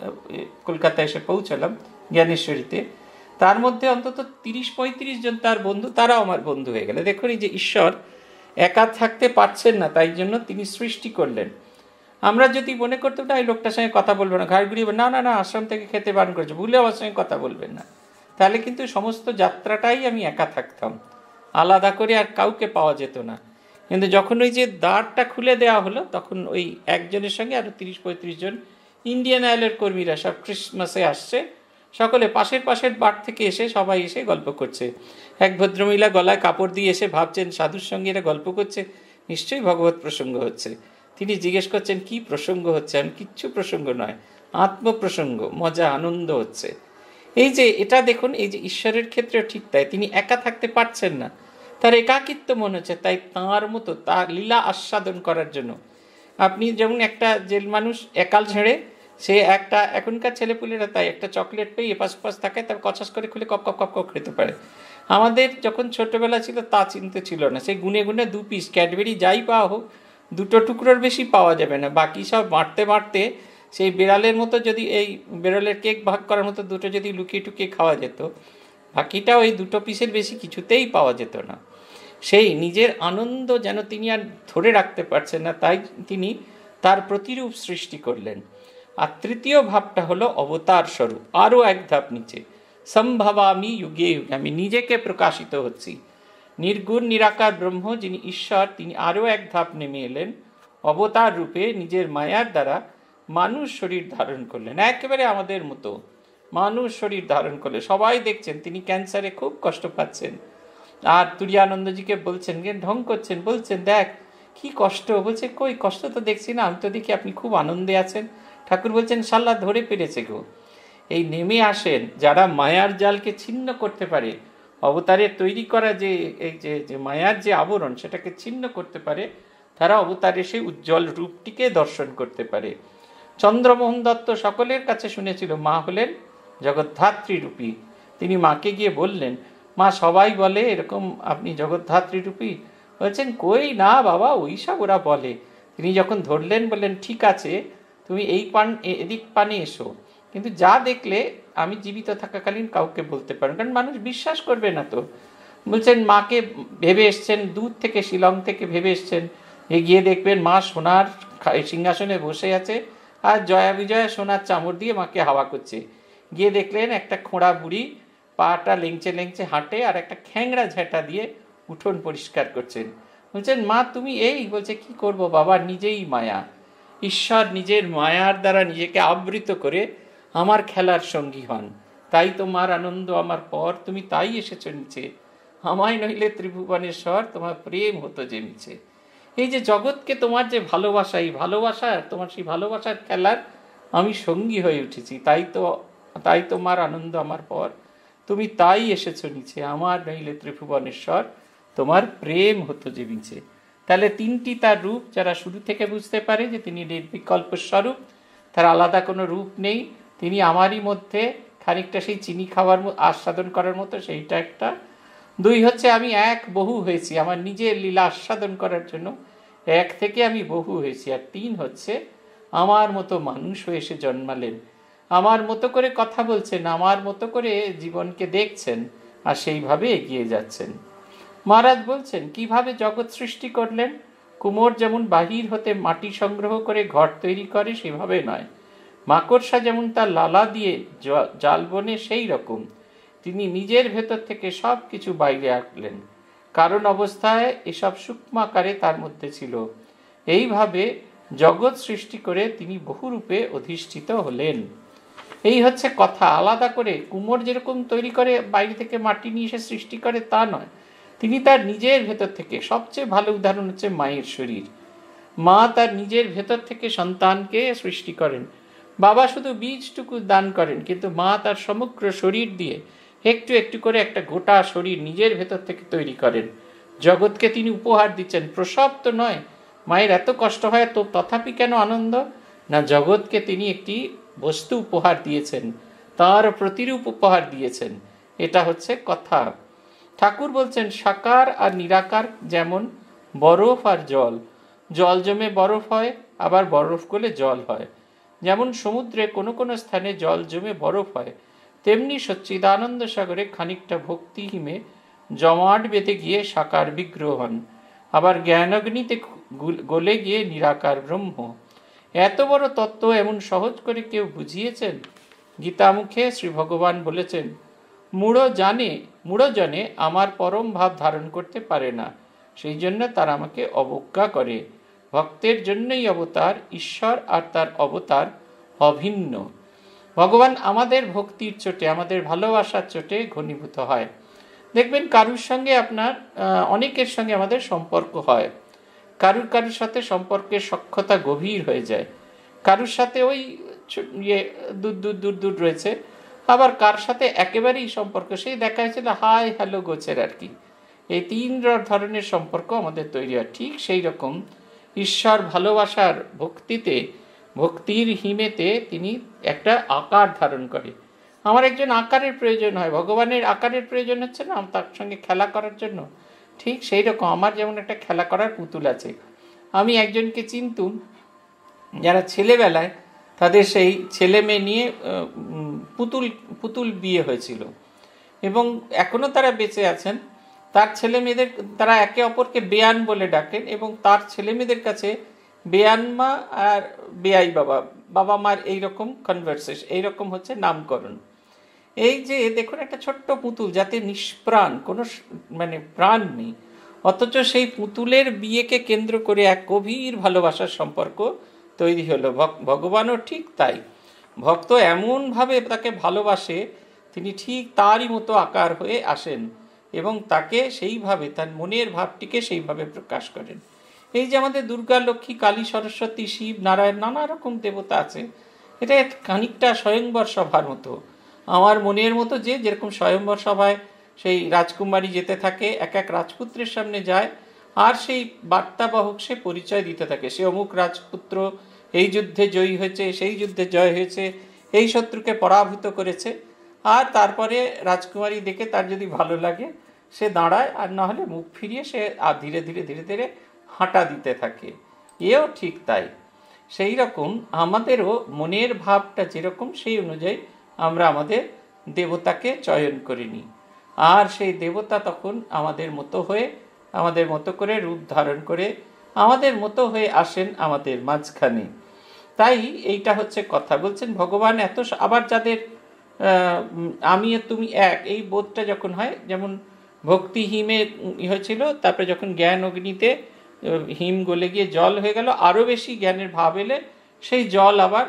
কলকাতায় এসে পৌঁছালাম জ্ঞানেশ্বরীতে। তার মধ্যে অন্তত 30-35 জন তার বন্ধু, তারাও আমার বন্ধু হয়ে গেলে। দেখুন এই যে ঈশ্বর একা থাকতে পারছেন না, তাই জন্য তিনি সৃষ্টি করলেন। আমরা যদি মনে করতাম না এই লোকটার সঙ্গে কথা বলবো না, ঘাড় ঘুরিয়ে না না না আশ্রম থেকে খেতে বারণ করেছে, ভুলে আমার সঙ্গে কথা বলবেন না, তাহলে কিন্তু সমস্ত যাত্রাটাই আমি একা থাকতাম, আলাদা করে আর কাউকে পাওয়া যেত না। কিন্তু যখন ওই যে দ্বারটা খুলে দেওয়া হলো, তখন ওই একজনের সঙ্গে আরো 30-35 জন ইন্ডিয়ান অয়েলের কর্মীরা সব ক্রিসমাসে আসছে, সকলে পাশের বার থেকে এসে সবাই এসে গল্প করছে। এক ভদ্রমহিলা গলায় কাপড় দিয়ে এসে ভাবছেন সাধুর সঙ্গে এরা গল্প করছে, নিশ্চয়ই ভগবত প্রসঙ্গ হচ্ছে। তিনি জিজ্ঞেস করছেন কি প্রসঙ্গ হচ্ছে? আমি কিচ্ছু প্রসঙ্গ নয়, আত্মপ্রসঙ্গ, মজা আনন্দ হচ্ছে। এই যে এটা দেখুন, এই যে ঈশ্বরের ক্ষেত্রেও ঠিক তাই, তিনি একা থাকতে পারছেন না, তার একাকিত্ব মনে হচ্ছে, তাই তাঁর মতো তার লীলা আস্বাদন করার জন্য। আপনি যেমন একটা জেল মানুষ একাল ছেড়ে সে একটা, এখনকার ছেলেপুলেরা তাই একটা চকলেট পেয়ে এপাশ ওপাশ থাকে, তার কচাস করে খুলে কপ কপ কপ কপ খেতে পারে। আমাদের যখন ছোটবেলা ছিল তা চিন্তা ছিল না, সে গুনে গুনে 2 পিস ক্যাডবেরি যাই পাওয়া হোক, 2 টুকরোর বেশি পাওয়া যাবে না, বাকি সব বাড়তে বাড়তে সেই বিড়ালের মতো, যদি এই বিড়ালের কেক ভাগ করার মতো 2টো যদি লুকিয়ে টুকিয়ে খাওয়া যেত, বাকিটা ওই 2 পিসের বেশি কিছুতেই পাওয়া যেত না। সেই নিজের আনন্দ যেন তিনি আর ধরে রাখতে পারছেন না, তাই তিনি তার প্রতিরূপ সৃষ্টি করলেন। আর তৃতীয় ভাবটা হলো অবতার স্বরূপ, আরও এক ধাপ নিচে, সম্ভবামি যুগে যুগে, আমি নিজেকে প্রকাশিত হচ্ছি। নির্গুণ নিরাকার ব্রহ্ম যিনি ঈশ্বর, তিনি আরও এক ধাপ নেমে এলেন, অবতার রূপে নিজের মায়ার দ্বারা মানুষ শরীর ধারণ করলেন, একেবারে আমাদের মতো মানুষ শরীর ধারণ করলে। সবাই দেখছেন তিনি ক্যান্সারে খুব কষ্ট পাচ্ছেন, আর তুরিয়ানন্দজিকে বলছেন, ঢং করছেন, বলছেন দেখ কি কষ্ট, বলছে কই কষ্ট তো দেখছি না, আমি তো দেখি আপনি খুব আনন্দে আছেন। ঠাকুর বলছেন শাল্লা ধরে পেরেছে গো। এই নেমে আসেন যারা মায়ার জালকে ছিন্ন করতে পারে, অবতারের তৈরি করা যে এই যে মায়ার যে আবরণ সেটাকে ছিন্ন করতে পারে, তারা অবতারে সেই উজ্জ্বল রূপটিকে দর্শন করতে পারে। চন্দ্রমোহন দত্ত সকলের কাছে শুনেছিল মা হলেন জগদ্ধাত্রী রূপী। তিনি মাকে গিয়ে বললেন, মা সবাই বলে এরকম আপনি জগদ্ধাত্রী রূপী। বলছেন কই না বাবা, ওই সব ওরা বলে। তিনি যখন ধরলেন বললেন ঠিক আছে তুমি এদিক পানে এসো, কিন্তু যা দেখলে আমি জীবিত থাকাকালীন কাউকে বলতে পারো, কারণ মানুষ বিশ্বাস করবে না তো। বলছেন মাকে ভেবে এসছেন, দূর থেকে শিলং থেকে ভেবে এসছেন, গিয়ে দেখবেন মা সোনার সিংহাসনে বসে আছে আর জয়া বিজয়া সোনার চামড় দিয়ে মাকে হাওয়া করছে। গিয়ে দেখলেন একটা খোঁড়া বুড়ি পাটা লেংচে লেংচে হাঁটে আর একটা খ্যাংড়া ঝেঁটা দিয়ে উঠোন পরিষ্কার করছেন। বলছেন মা তুমি এই? বলছে কি করব বাবা, নিজেই মায়া। ঈশ্বর নিজের মায়ার দ্বারা নিজেকে আবৃত করে আমার খেলার সঙ্গী হন। তাই তোমার আনন্দ আমার পর, তুমি তাই এসেছ নিচে, আমায় নইলে ত্রিভুবনেশ্বর, তোমার প্রেম হতো যে নিচে। এই যে জগৎকে তোমার যে ভালোবাসা, এই ভালোবাসার তোমার সেই ভালোবাসার খেলার আমি সঙ্গী হয়ে উঠেছি, তাই তোমার আনন্দ আমার পর, তুমি তাই এসেছ নিচে, আমার নইলে ত্রিভুবনেশ্বর, তোমার প্রেম হতো যে নিচে। তাহলে তিনটি তার রূপ, যারা শুরু থেকে বুঝতে পারে যে তিনি নির্বিকল্প স্বরূপ, তার আলাদা কোনো রূপ নেই, তিনি আমারই মধ্যে খানিকটা সেই চিনি খাওয়ার আস্বাদন করার মতো, সেইটা একটা। দুই হচ্ছে আমি এক বহু হয়েছি, আমার নিজের লীলা আস্বাদন করার জন্য এক থেকে আমি বহু হয়েছি। আর তিন হচ্ছে আমার মতো মানুষ হয়ে এসে জন্মালেন, আমার মতো করে কথা বলছেন, আমার মতো করে জীবনকে দেখছেন আর সেইভাবে এগিয়ে যাচ্ছেন। মহারাজ বলছেন কিভাবে জগৎ সৃষ্টি করলেন। কুমোর যেমন বাহির হতে মাটি সংগ্রহ করে ঘর তৈরি করে সেভাবে নয়, মাকড়সা যেমন তার লালা দিয়ে জাল বনে সেই রকম তিনি নিজের ভেতর থেকে সব কিছু বাইরে আঁকলেন। কারণ অবস্থায় এসব সূক্ষ্ম আকারে তার মধ্যে ছিল। এইভাবে জগৎ সৃষ্টি করে তিনি বহুরূপে অধিষ্ঠিত হলেন। এই হচ্ছে কথা। আলাদা করে কুমোর যেরকম তৈরি করে বাইরে থেকে মাটি নিয়ে এসে সৃষ্টি করে তা নয়, তিনি তার নিজের ভেতর থেকে, সবচেয়ে ভালো উদাহরণ হচ্ছে মায়ের শরীর। মা তার নিজের ভেতর থেকে সন্তানকে সৃষ্টি করেন। বাবা শুধু বীজটুকু দান করেন, কিন্তু মা তার সমগ্র শরীর দিয়ে একটু একটু করে একটা গোটা শরীর নিজের ভেতর থেকে তৈরি করেন। জগৎকে তিনি উপহার দিচ্ছেন। প্রসব তো নয়, মায়ের এত কষ্ট হয় তো তথাপি কেন আনন্দ? না, জগৎকে তিনি একটি বস্তু উপহার দিয়েছেন, তার প্রতিরূপ উপহার দিয়েছেন। এটা হচ্ছে কথা। ঠাকুর বলছেন সাকার আর নিরাকার যেমন বরফ আর জল, জল জমে বরফ হয়, আবার বরফ গলে জল হয়। যেমন সমুদ্রে কোনো কোনো স্থানে জল জমে বরফ হয়, তেমনি সচ্চিদানন্দ সাগরে খানিকটা ভক্তি হিমে জমাট বেঁধে গিয়ে সাকার বিগ্রহ হন, আবার জ্ঞানাগ্নিতে গলে গিয়ে নিরাকার ব্রহ্ম। এত বড় তত্ত্ব এমন সহজ করে কেউ বুঝিয়েছেন? গীতামুখে শ্রী ভগবান বলেছেন, মূঢ় জনে আমার পরম ভাব ধারণ করতে পারে না, সেই জন্য তারা আমাকে অবজ্ঞা করে। ভক্তের জন্যই অবতার, ঈশ্বর আর তার অবতার অভিন্ন। ভগবান আমাদের ভক্তির চোটে, আমাদের ভালোবাসার চোটে ঘনীভূত হয়। দেখবেন কারুর সঙ্গে আপনার অনেকের সঙ্গে আমাদের সম্পর্ক হয়, কারুর সাথে সম্পর্কের সখ্যতা গভীর হয়ে যায়, কারুর সাথে ওই দূর রয়েছে, আবার কার সাথে একেবারেই সম্পর্ক সেই দেখা হয়েছিল হাই হ্যালো গোছের আর কি। এই তিন ধরনের সম্পর্ক আমাদের তৈরি হয়। ঠিক সেই রকম ঈশ্বর ভালোবাসার ভক্তিতে, ভক্তির হিমেতে তিনি একটা আকার ধারণ করে। আমার একজন আকারের প্রয়োজন হয়, ভগবানের আকারের প্রয়োজন হচ্ছে না তার সঙ্গে খেলা করার জন্য। ঠিক সেই রকম আমার যেমন একটা খেলা করার পুতুল আছে। আমি একজনকে চিনতুম যারা ছেলেবেলায় তাদের সেই ছেলে মেয়ে নিয়ে পুতুল বিয়ে হয়েছিল এবং এখনো তারা বেঁচে আছেন। তার ছেলে মেয়েদের তারা একে অপরকে বেয়ান বলে ডাকেন এবং তার ছেলে মেয়েদের কাছে বেয়ানমা আর বেয়াই বাবা মার এইরকম কনভারসেশন, এইরকম হচ্ছে নামকরণ। এই যে দেখুন একটা ছোট্ট পুতুল যাতে নিষ্প্রাণ, কোনো মানে প্রাণ নেই, অথচ সেই পুতুলের বিয়েকে কেন্দ্র করে এক গভীর ভালোবাসার সম্পর্ক তৈরি হলো। ভগবানও ঠিক তাই, ভক্ত এমনভাবে তাকে ভালোবাসে তিনি ঠিক তারই মতো আকার হয়ে আসেন এবং তাকে সেইভাবে তার মনের ভাবটিকে সেইভাবে প্রকাশ করেন। এই যে আমাদের দুর্গা, লক্ষ্মী, কালী, সরস্বতী, শিব, নারায়ণ, নানা রকম দেবতা আছে, এটা খানিকটা স্বয়ংবর সভার মতো। আমার মনের মতো যেরকম স্বয়ংবর সভায় সেই রাজকুমারী যেতে থাকে, এক এক রাজপুত্রের সামনে যায় আর সেই বার্তাবাহক সে পরিচয় দিতে থাকে, সে অমুক রাজপুত্র, এই যুদ্ধে জয়ী হয়েছে, সেই যুদ্ধে জয় হয়েছে, এই শত্রুকে পরাভূত করেছে। আর তারপরে রাজকুমারী দেখে তার যদি ভালো লাগে সে দাঁড়ায়, আর না হলে মুখ ফিরিয়ে সে ধীরে ধীরে হাঁটা দিতে থাকে। এও ঠিক তাই। সেই রকম আমাদেরও মনের ভাবটা যেরকম সেই অনুযায়ী আমরা আমাদের দেবতাকে চয়ন করে নিই। আর সেই দেবতা তখন আমাদের মতো হয়ে, আমাদের মতো করে রূপ ধারণ করে আমাদের মতো হয়ে আসেন আমাদের মাঝখানে। তাই এইটা হচ্ছে কথা। বলছেন ভগবান এত, আবার যাদের আমি তুমি এক, এই বোধটা যখন হয়, যেমন ভক্তি হিমে হয়েছিল, তারপরে যখন জ্ঞান অগ্নিতে হিম গলে গিয়ে জল হয়ে গেল, আরও বেশি জ্ঞানের ভাব এলে সেই জল আবার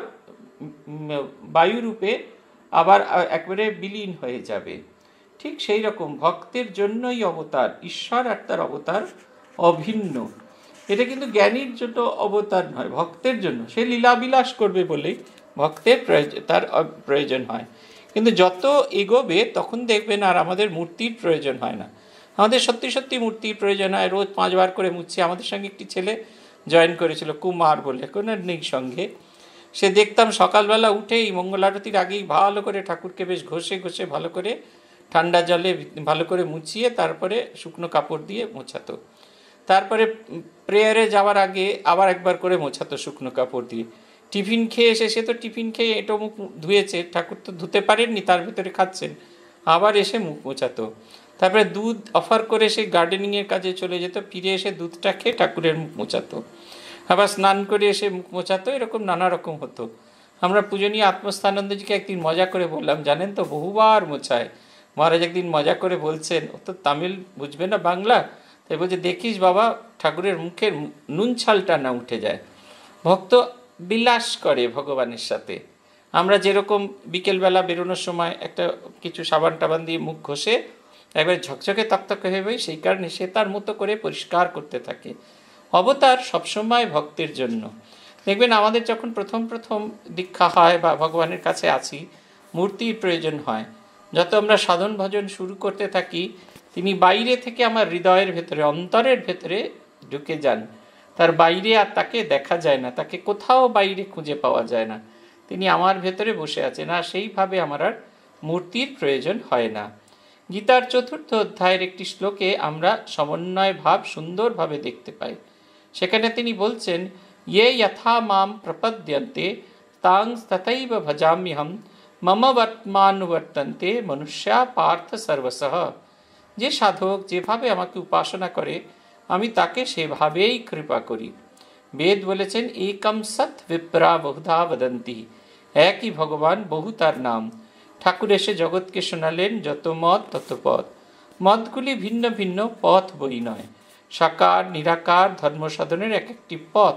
বায়ুরূপে আবার একবারে বিলীন হয়ে যাবে। ঠিক সেই রকম ভক্তের জন্যই অবতার, ঈশ্বর আর তার অবতার অভিন্ন। এটা কিন্তু জ্ঞানীর জন্য অবতার নয়, ভক্তের জন্য। সে লীলাবিলাস করবে বলেই ভক্তের তার প্রয়োজন হয়। কিন্তু যত এগোবে তখন দেখবেন আর আমাদের মূর্তির প্রয়োজন হয় না, আমাদের সত্যি সত্যি মূর্তির প্রয়োজন হয়। রোজ 5 বার করে মুছছি। আমাদের সঙ্গে একটি ছেলে জয়েন করেছিল, কুমার বলে, কোনো নেই সঙ্গে। সে দেখতাম সকালবেলা উঠেই মঙ্গল আরতির আগেই ভালো করে ঠাকুরকে বেশ ঘষে ঘষে ভালো করে ঠান্ডা জলে ভালো করে মুছিয়ে তারপরে শুকনো কাপড় দিয়ে মোছাতো। তারপরে প্রেয়ারে যাওয়ার আগে আবার একবার করে মোছাতো শুকনো কাপড় দিয়ে। টিফিন খেয়ে এসে, সে তো টিফিন খেয়ে এটো মুখ ধুয়েছে, ঠাকুর তো ধুতে পারেননি, তার ভেতরে খাচ্ছেন, আবার এসে মুখ মোছাতো। তারপরে দুধ অফার করে সে গার্ডেনিংয়ের কাজে চলে যেত, ফিরে এসে দুধটা খেয়ে ঠাকুরের মুখ মোছাতো, আবার স্নান করে এসে মুখ মোছাতো। এরকম নানা রকম হতো। আমরা পূজনীয় আত্মস্থানন্দজিকে একদিন মজা করে বললাম, জানেন তো বহুবার মোছায়। মহারাজ একদিন মজা করে বলছেন, ও তো তামিল বুঝবে না, বাংলা, তাই বলছে, দেখিস বাবা ঠাকুরের মুখের নুন ছালটা না উঠে যায়। ভক্ত বিলাস করে ভগবানের সাথে। আমরা যেরকম বিকেলবেলা বেরোনোর সময় একটা কিছু সাবান টাবান দিয়ে মুখ ঘষে একবার ঝকঝকে তকতকে হয়ে যাই, সেই কারণে সে তার মতো করে পরিষ্কার করতে থাকে। অবতার সবসময় ভক্তের জন্য। দেখবেন আমাদের যখন প্রথম প্রথম দীক্ষা হয় বা ভগবানের কাছে আছি, মূর্তির প্রয়োজন হয়। যত আমরা সাধন ভজন শুরু করতে থাকি, তিনি বাইরে থেকে আমার হৃদয়ের ভেতরে, অন্তরের ভেতরে ঢুকে যান। তার বাইরে আর তাকে দেখা যায় না, তাকে কোথাও বাইরে খুঁজে পাওয়া যায় না, তিনি আমার ভেতরে বসে আছেন। আর সেইভাবে আমার আর মূর্তির প্রয়োজন হয় না। গীতার 4th অধ্যায়ের একটি শ্লোকে আমরা সমন্বয় ভাব সুন্দরভাবে দেখতে পাই। সেখানে তিনি বলছেন, ইয়ে যথা মাম প্রপদ্যন্তে তাং তথৈব ভজাম্যহম মম বর্তমানুবর্তন্তে মনুষ্যা পার্থ সর্বসহ। যে সাধক যেভাবে আমাকে উপাসনা করে, আমি তাকে সেভাবেই কৃপা করি। বেদ বলেছেন, একম সৎ বিপ্রা বহুধা বদন্তি, একই ভগবান, বহু তার নাম। ঠাকুর এসে জগৎকে শোনালেন, যত মত তত পথ। মতগুলি ভিন্ন ভিন্ন, পথ বই নয়। সাকার নিরাকার ধর্ম সাধনের এক একটি পথ।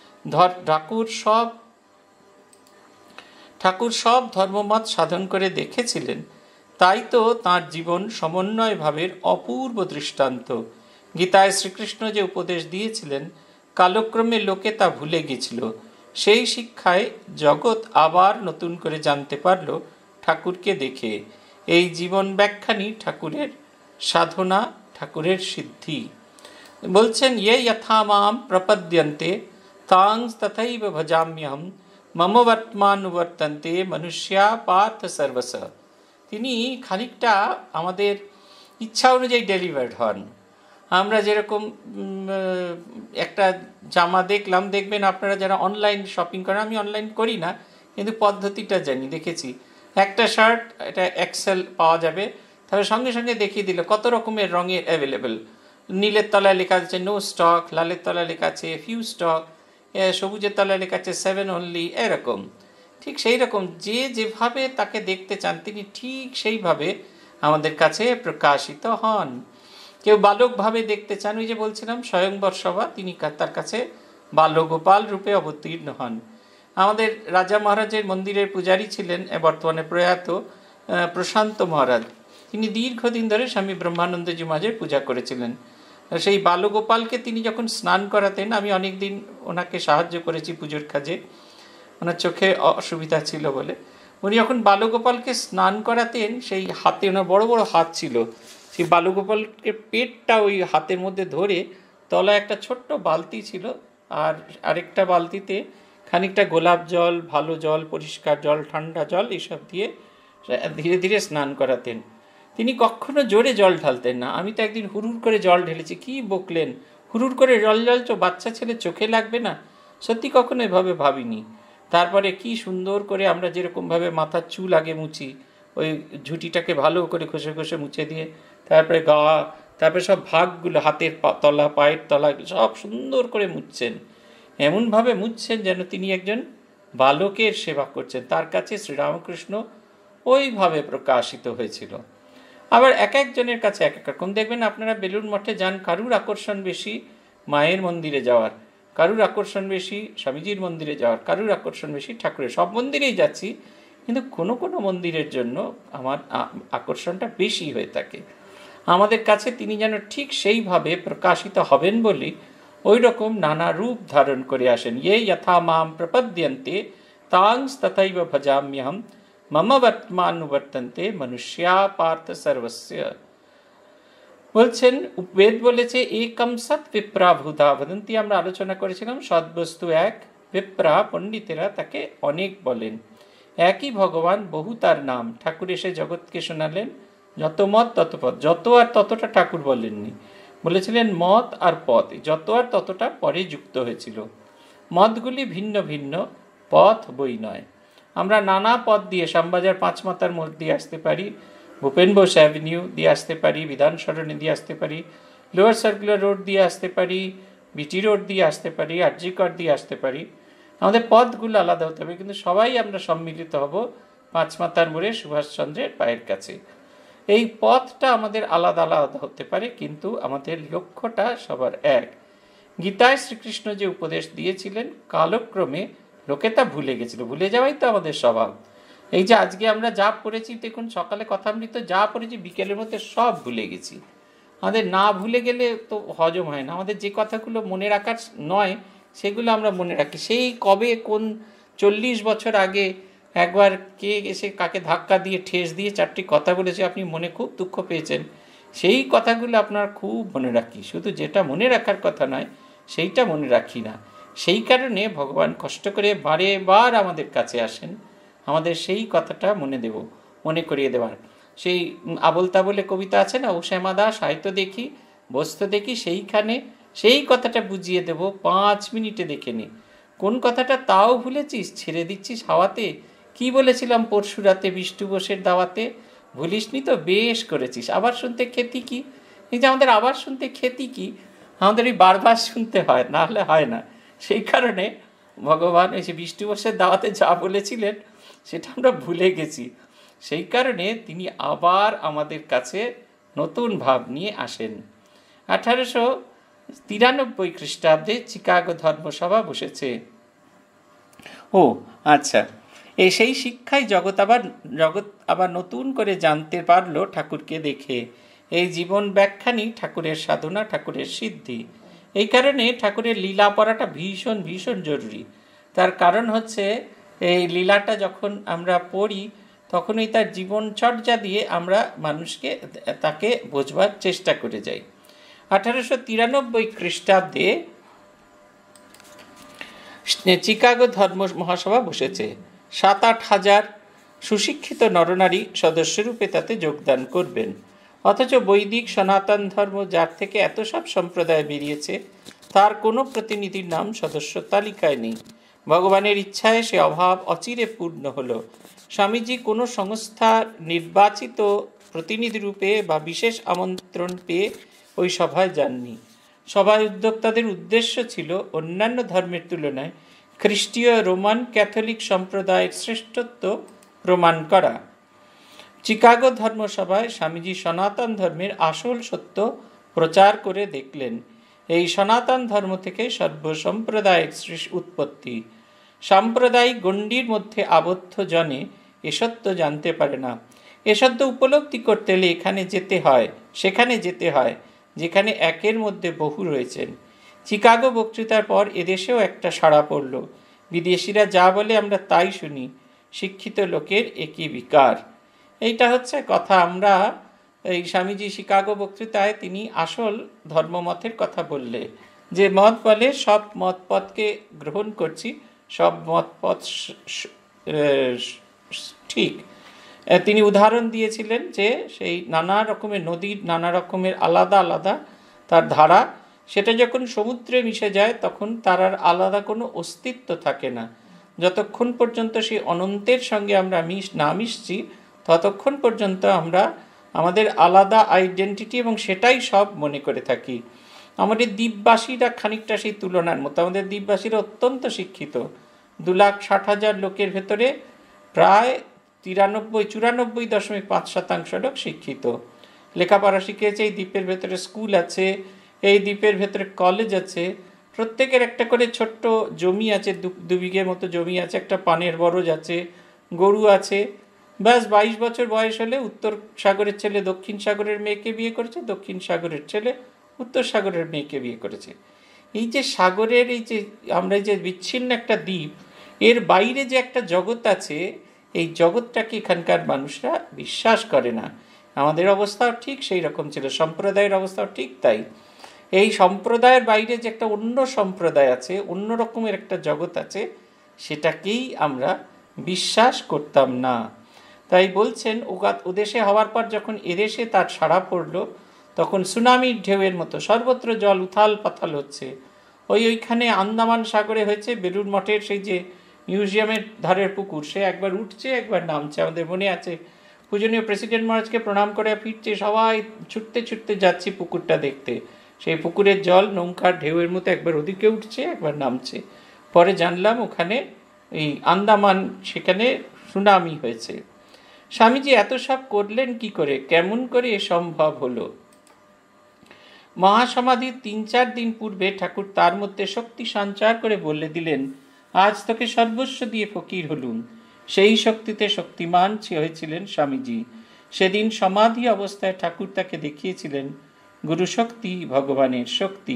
ঠাকুর সব ধর্মমত সাধন করে দেখেছিলেন, তাই তো তাঁর জীবন সমন্বয় ভাবের অপূর্ব দৃষ্টান্ত। গীতায় শ্রীকৃষ্ণ যে উপদেশ দিয়েছিলেন, কালক্রমে লোকে তা ভুলে গেছিল। সেই শিক্ষায় জগৎ আবার নতুন করে জানতে পারল ঠাকুরকে দেখে। এই জীবন ব্যাখ্যানি ঠাকুরের সাধনা, ঠাকুরের সিদ্ধি। বলছেন, ইয়ে যথা মাম প্রপদ্যন্তে তাং তথৈব ভজাম্যহম মম বর্তমানুবর্তন্তে মনুষ্যা পার্থ সর্বস। তিনি খানিকটা আমাদের ইচ্ছা অনুযায়ী ডেলিভার্ড হন। আমরা যেরকম একটা জামা দেখলাম, দেখবেন আপনারা যারা অনলাইন শপিং করেন, আমি অনলাইন করি না কিন্তু পদ্ধতিটা জানি, দেখেছি। একটা শার্ট, এটা এক্সেল পাওয়া যাবে, তবে সঙ্গে সঙ্গে দেখিয়ে দিল কত রকমের রঙের অ্যাভেলেবেল। নীলের তলায় লেখা আছে নো স্টক, লালের তলায় লেখা আছে ফিউ স্টক, সবুজের তলায় লেখা আছে 7 অনলি, এরকম। ঠিক সেই রকম যে যেভাবে তাকে দেখতে চান, তিনি ঠিক সেইভাবে আমাদের কাছে প্রকাশিত হন। কেউ বালকভাবে দেখতে চান, ওই যে বলছিলাম স্বয়ংবর সভা, তিনি তার কাছে বালগোপাল রূপে অবতীর্ণ হন। আমাদের রাজা মহারাজের মন্দিরের পূজারী ছিলেন বর্তমানে প্রয়াত প্রশান্ত মহারাজ। তিনি দীর্ঘদিন ধরে স্বামী ব্রহ্মানন্দজি মহারাজের পূজা করেছিলেন। সেই বালগোপালকে তিনি যখন স্নান করাতেন, আমি অনেকদিন ওনাকে সাহায্য করেছি পুজোর কাজে, ওনার চোখে অসুবিধা ছিল বলে। উনি যখন বালগোপালকে স্নান করাতেন, সেই হাতে, ওনার বড় বড় হাত ছিল, সেই বালগোপালকে পেটটা ওই হাতের মধ্যে ধরে তলায় একটা ছোট্ট বালতি ছিল, আর আরেকটা বালতিতে খানিকটা গোলাপ জল, ভালো জল, পরিষ্কার জল, ঠান্ডা জল, এইসব দিয়ে ধীরে ধীরে স্নান করাতেন। তিনি কখনো জোরে জল ঢালতেন না। আমি তো একদিন হুড়ুর করে জল ঢেলেছি, কি বকলেন, হুড়ুর করে জল তো বাচ্চা ছেলে চোখে লাগবে না? সত্যি কখনো এভাবে ভাবিনি। তারপরে কি সুন্দর করে আমরা যেরকমভাবে মাথার চুল আগে মুছি, ওই ঝুঁটিটাকে ভালো করে ঘষে ঘষে মুছে দিয়ে তারপরে গা, তারপরে সব ভাগগুলো, হাতের তলা, পায়ের তলা, সব সুন্দর করে মুছছেন। এমনভাবে মুছছেন যেন তিনি একজন বালকের সেবা করছেন। তার কাছে শ্রীরামকৃষ্ণ ওইভাবে প্রকাশিত হয়েছিল। আবার এক একজনের কাছে এক এক রকম। দেখবেন আপনারা বেলুড় মঠে যান, কারুর আকর্ষণ বেশি মায়ের মন্দিরে যাওয়ার, কারুর আকর্ষণ বেশি স্বামীজির মন্দিরে যাওয়ার, কারুর আকর্ষণ বেশি ঠাকুরের। সব মন্দিরেই যাচ্ছি, কিন্তু কোনো কোনো মন্দিরের জন্য আমার আকর্ষণটা বেশি হয়ে থাকে। আমাদের কাছে তিনি যেন ঠিক সেইভাবে প্রকাশিত হবেন বলে ওই রকম নানা রূপ ধারণ করে আসেন। ইয়ে যথা মাম প্রপদ্যন্তে তাংস তথৈব ভজাম্যহম মম বর্তমানুবর্তন্তে মনুষ্যা পার্থ সর্বস্য। বলছেন, বেদ বলেছে একম সৎ বিপ্রা ভূতা বদন্তি। আমরা আলোচনা করেছিলাম সদ্বস্তু এক, বিপ্রা পণ্ডিতেরা তাকে অনেক বলেন। একই ভগবান, বহু তার নাম। ঠাকুর এসে জগৎকে শোনালেন যত মত তত পথ। যত আর ততটা ঠাকুর বলেননি, বলেছিলেন মত আর পথ। যত আর ততটা পরে যুক্ত হয়েছিল। মতগুলি ভিন্ন ভিন্ন, পথ বই নয়। আমরা নানা পথ দিয়ে শ্যামবাজার পাঁচমাতার মোড় দিয়ে আসতে পারি, ভূপেন বোস অ্যাভিনিউ দিয়ে আসতে পারি, বিধান সরণি দিয়ে আসতে পারি, লোয়ার সার্কুলার রোড দিয়ে আসতে পারি, বিটি রোড দিয়ে আসতে পারি, আরজি কর দিয়ে আসতে পারি। আমাদের পথগুলো আলাদা হতে হবে, কিন্তু সবাই আমরা সম্মিলিত হব পাঁচমাতার মোড়ে সুভাষচন্দ্রের পায়ের কাছে। এই পথটা আমাদের আলাদা আলাদা হতে পারে, কিন্তু আমাদের লক্ষ্যটা সবার এক। গীতায় শ্রীকৃষ্ণ যে উপদেশ দিয়েছিলেন, কালক্রমে লোকে তা ভুলে গেছিল। ভুলে যাওয়াই তো আমাদের স্বভাব। এই যে আজকে আমরা যা পড়েছি, দেখুন সকালে কথামৃত যা পড়েছি, বিকেলের মধ্যে সব ভুলে গেছি। আমাদের না ভুলে গেলে তো হজম হয় না। আমাদের যে কথাগুলো মনে রাখার নয়, সেগুলো আমরা মনে রাখি। সেই কবে কোন 40 বছর আগে একবার কে এসে কাকে ধাক্কা দিয়ে ঠেস দিয়ে 4টি কথা বলেছে, আপনি মনে খুব দুঃখ পেয়েছেন, সেই কথাগুলো আপনার খুব মনে রাখি। শুধু যেটা মনে রাখার কথা নয়, সেইটা মনে রাখি না। সেই কারণে ভগবান কষ্ট করে বারে বার আমাদের কাছে আসেন, আমাদের সেই কথাটা মনে করিয়ে দেওয়ার। সেই আবল তাবলে কবিতা আছে না, ও শ্যামা দাস সাহিত্য দেখি বস্তু দেখি, সেইখানে সেই কথাটা বুঝিয়ে দেব, 5 মিনিটে দেখে নে। কোন কথাটা তাও ভুলেছিস, ছেড়ে দিচ্ছিস হাওয়াতে। কি বলেছিলাম পরশু রাতে বিষ্ণু বোসের দাওয়াতে, ভুলিসনি তো, বেশ করেছিস। আবার শুনতে খেতি কি? এই যে আমাদের আবার শুনতে খেতি কি, আমাদের এই বারবার শুনতে হয়, না হলে হয় না। সেই কারণে ভগবান এই যে বিষ্ণু বোসের দাওয়াতে যা বলেছিলেন সেটা আমরা ভুলে গেছি। সেই কারণে তিনি আবার আমাদের কাছে নতুন ভাব নিয়ে আসেন। 1893 খ্রিস্টাব্দে চিকাগো ধর্মসভা বসেছে। ও আচ্ছা, সেই শিক্ষায় জগৎ আবার নতুন করে জানতে পারলো ঠাকুরকে দেখে। এই জীবন ব্যাখ্যানই ঠাকুরের সাধনা, ঠাকুরের সিদ্ধি। এই কারণে ঠাকুরের লীলা পড়াটা ভীষণ ভীষণ জরুরি। তার কারণ হচ্ছে, এই লীলাটা যখন আমরা পড়ি, তখনই তার জীবনচর্যা দিয়ে আমরা মানুষকে তাকে বোঝবার চেষ্টা করে যাই। 1893 খ্রিস্টাব্দে চিকাগো ধর্ম মহাসভা বসেছে। 7-8 হাজার সুশিক্ষিত নরনারী সদস্যরূপে তাতে যোগদান করবেন। অথচ বৈদিক সনাতন ধর্ম, যার থেকে এত সব সম্প্রদায় বেরিয়েছে, তার কোনো প্রতিনিধির নাম সদস্য তালিকায় নেই। ভগবানের ইচ্ছায় সে অভাব অচিরে পূর্ণ হলো। স্বামীজি কোনো সংস্থার নির্বাচিত প্রতিনিধিরূপে বা বিশেষ আমন্ত্রণ পেয়ে ওই সভায় যাননি। সভায় উদ্যোক্তাদের উদ্দেশ্য ছিল অন্যান্য ধর্মের তুলনায় খ্রিস্টীয় রোমান ক্যাথলিক সম্প্রদায়ের শ্রেষ্ঠত্ব প্রমাণ করা। চিকাগো ধর্মসভায় স্বামীজি সনাতন ধর্মের আসল সত্য প্রচার করে দেখলেন। এই সনাতন ধর্ম থেকে সর্বসম্প্রদায়ের উৎপত্তি। সাম্প্রদায়িক গণ্ডির মধ্যে আবদ্ধ জনে এ সত্য জানতে পারে না। এ সত্য উপলব্ধি করতে হলে এখানে যেতে হয়, সেখানে যেতে হয়, যেখানে একের মধ্যে বহু রয়েছেন। চিকাগো বক্তৃতার পর এদেশেও একটা সাড়া পড়ল। বিদেশিরা যা বলে আমরা তাই শুনি, শিক্ষিত লোকের একই বিকার। এইটা হচ্ছে কথা। আমরা এই স্বামীজি শিকাগো বক্তৃতায় তিনি আসল ধর্মমতের কথা বললে, যে মত বলে সব মতপথকে গ্রহণ করছি, সব মতপথ ঠিক। তিনি উদাহরণ দিয়েছিলেন যে সেই নানা রকমের নদীর নানা রকমের আলাদা আলাদা তার ধারা, সেটা যখন সমুদ্রে মিশে যায় তখন তার আর আলাদা কোনো অস্তিত্ব থাকে না। যতক্ষণ পর্যন্ত সেই অনন্তের সঙ্গে আমরা না মিশছি, ততক্ষণ পর্যন্ত আমরা আমাদের আলাদা আইডেন্টিটি এবং সেটাই সব মনে করে থাকি। আমাদের দ্বীপবাসীরা খানিকটা সেই তুলনার মতো। আমাদের দ্বীপবাসীরা অত্যন্ত শিক্ষিত। 2,60,000 লোকের ভেতরে প্রায় 94.5% লোক শিক্ষিত, লেখাপড়া শিখেছে। এই দ্বীপের ভেতরে স্কুল আছে, এই দ্বীপের ভেতরে কলেজ আছে, প্রত্যেকের একটা করে ছোট্ট জমি আছে, 2 বিঘের মতো জমি আছে, একটা পানের বরজ আছে, গরু আছে। ব্যাস 22 বছর বয়স হলে উত্তর সাগরের ছেলে দক্ষিণ সাগরের মেয়েকে বিয়ে করেছে, দক্ষিণ সাগরের ছেলে উত্তর সাগরের মেয়েকে বিয়ে করেছে। এই যে সাগরের এই যে আমরা যে বিচ্ছিন্ন একটা দ্বীপ, এর বাইরে যে একটা জগৎ আছে, এই জগৎটাকে এখানকার মানুষরা বিশ্বাস করে না। আমাদের অবস্থাও ঠিক সেই রকম ছিল, সম্প্রদায়ের অবস্থাও ঠিক তাই। এই সম্প্রদায়ের বাইরে যে একটা অন্য সম্প্রদায় আছে, অন্য রকমের একটা জগৎ আছে, সেটাকেই আমরা বিশ্বাস করতাম না। তাই বলছেন ওদেশে হওয়ার পর যখন এদেশে তার সাড়া পড়ল, তখন সুনামির ঢেউয়ের মতো সর্বত্র জল উথাল পাথাল হচ্ছে। ওইখানে আন্দামান সাগরে হয়েছে বেলুড় মঠের সেই যে মিউজিয়ামের ধারের পুকুর, সে একবার উঠছে একবার নামছে। আমাদের মনে আছে, পূজনীয় প্রেসিডেন্ট মহারাজকে প্রণাম করে ফিরছে, সবাই ছুটতে ছুটতে যাচ্ছি পুকুরটা দেখতে। সেই পুকুরের জল নৌকার ঢেউয়ের মতো একবার ওদিকে উঠছে একবার নামছে। পরে জানলাম ওখানে এই আন্দামান, সেখানে সুনামি হয়েছে। স্বামীজি এত সব করলেন কি করে, কেমন করে এ সম্ভব হলো? মহাসমাধির 3-4 দিন পূর্বে ঠাকুর তার মধ্যে শক্তি সঞ্চার করে বলে দিলেন, আজ তোকে সর্বস্ব দিয়ে ফকির হলুম। সেই শক্তিতে শক্তিমান হয়েছিলেন স্বামীজি। সেদিন সমাধি অবস্থায় ঠাকুর তাকে দেখিয়েছিলেন গুরু শক্তি, ভগবানের শক্তি।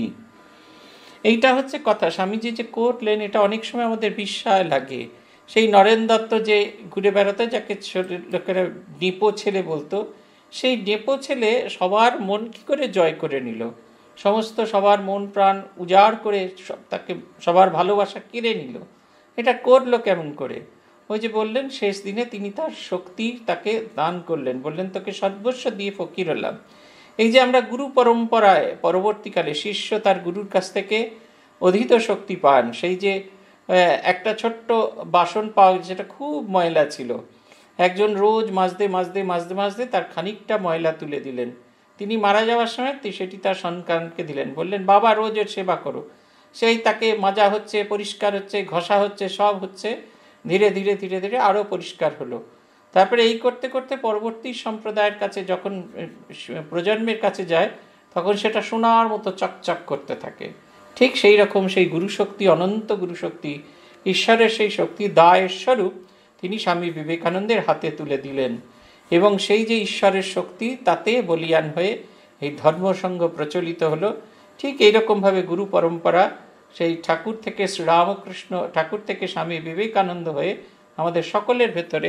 এইটা হচ্ছে কথা। স্বামীজি যে করলেন, এটা অনেক সময় আমাদের বিস্ময় লাগে। সেই নরেন দত্ত যে ঘুরে বেড়াতো, যাকে লোকেরা ডেপো ছেলে বলতো, সেই ডেপো ছেলে সবার মন কি করে জয় করে নিল, সমস্ত সবার মন প্রাণ উজাড় করে তাকে সবার ভালোবাসা কেড়ে নিল। এটা করলো কেমন করে? ওই যে বললেন, শেষ দিনে তিনি তার শক্তি তাকে দান করলেন, বললেন তোকে সর্বস্ব দিয়ে ফকির হলাম। এই যে আমরা গুরু পরম্পরায় পরবর্তীকালে শিষ্য তার গুরুর কাছ থেকে অধীত শক্তি পান, সেই যে একটা ছোট্ট বাসন পাওয়া, যেটা খুব ময়লা ছিল, একজন রোজ মাজতে মাজতে মাজতে মাজতে তার খানিকটা ময়লা তুলে দিলেন। তিনি মারা যাওয়ার সময় সেটি তার সন্তানকে দিলেন, বললেন বাবা রোজ এর সেবা করো। সেই তাকে মাজা হচ্ছে, পরিষ্কার হচ্ছে, ঘষা হচ্ছে, সব হচ্ছে, ধীরে ধীরে ধীরে ধীরে আরও পরিষ্কার হলো। তারপরে এই করতে করতে পরবর্তী সম্প্রদায়ের কাছে যখন প্রজন্মের কাছে যায়, তখন সেটা সোনার মতো চকচক করতে থাকে। ঠিক সেই রকম সেই গুরুশক্তি, অনন্ত গুরুশক্তি, ঈশ্বরের সেই শক্তি দায়ের স্বরূপ তিনি স্বামী বিবেকানন্দের হাতে তুলে দিলেন। এবং সেই যে ঈশ্বরের শক্তি, তাতে বলিয়ান হয়ে এই ধর্মসংঘ প্রচলিত হলো। ঠিক এইরকমভাবে গুরু পরম্পরা সেই ঠাকুর থেকে শ্রীরামকৃষ্ণ, ঠাকুর থেকে স্বামী বিবেকানন্দ হয়ে আমাদের সকলের ভেতরে,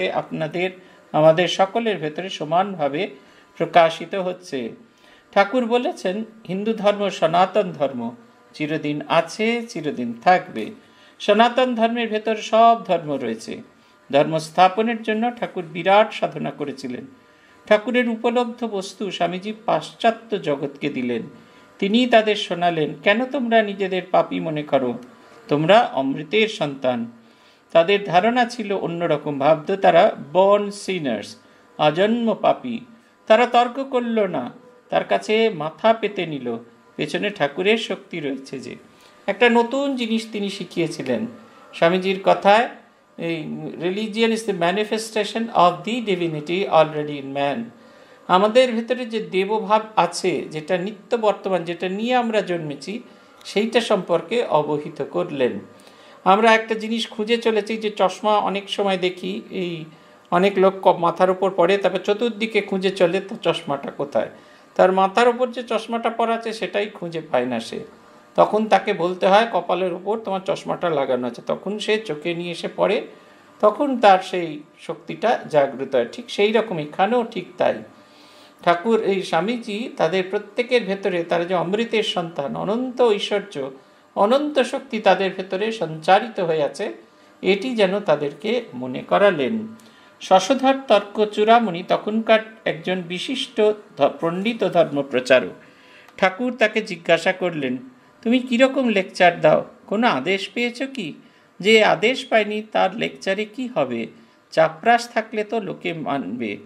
আমাদের সকলের ভেতরে সমানভাবে প্রকাশিত হচ্ছে। ঠাকুর বলেছেন, হিন্দু ধর্ম সনাতন ধর্ম, চিরদিন আছে, চিরদিন থাকবে। সনাতন ধর্মের ভেতর সব ধর্ম রয়েছে। ধর্ম স্থাপনের জন্য ঠাকুর বিরাট সাধনা করেছিলেন। ঠাকুরের উপলব্ধ বস্তু স্বামীজি পাশ্চাত্য জগৎকে দিলেন। তিনি তাদের শোনালেন, কেন তোমরা নিজেদের পাপী মনে করো, তোমরা অমৃতের সন্তান। তাদের ধারণা ছিল অন্যরকম, ভাবত তারা বর্ন সিনার্স, আজন্ম পাপী। তারা তর্ক করল না, তার কাছে মাথা পেতে নিল। পেছনে ঠাকুরের শক্তি রয়েছে। যে একটা নতুন জিনিস তিনি শিখিয়েছিলেন। স্বামীজির কথায়, এই religion is the manifestation of the divinity already in man. আমাদের ভেতরে যে দেবভাব আছে, যেটা নিত্য বর্তমান, যেটা নিয়ে আমরা জন্মেছি, সেইটা সম্পর্কে অবহিত করলেন। আমরা একটা জিনিস খুঁজে চলেছি, যে চশমা অনেক সময় দেখি, এই অনেক লোক মাথার উপর পড়ে, তারপর চতুর্দিকে খুঁজে চলে তার চশমাটা কোথায়। তার মাথার উপর যে চশমাটা পরা আছে সেটাই খুঁজে পায় না সে। তখন তাকে বলতে হয়, কপালের উপর তোমার চশমাটা লাগানো আছে। তখন সে চোখে নিয়ে এসে পড়ে, তখন তার সেই শক্তিটা জাগ্রত হয়। ঠিক সেই রকম এখানেও ঠিক তাই। ঠাকুর, এই স্বামীজি তাদের প্রত্যেকের ভেতরে, তারা যে অমৃতের সন্তান, অনন্ত ঐশ্বর্য, অনন্ত শক্তি তাদের ভেতরে সঞ্চারিত হয়ে আছে, এটি যেন তাদেরকে মনে করালেন। শশধর তর্ক চূড়ামণি তখনকার একজন বিশিষ্ট পণ্ডিত ধর্মপ্রচারক। ঠাকুর তাকে জিজ্ঞাসা করলেন, তুমি কীরকম লেকচার দাও? কোনো আদেশ পেয়েছ কি? যে আদেশ পায়নি তার লেকচারে কি হবে? চাপরাশ থাকলে তো লোকে মানবে।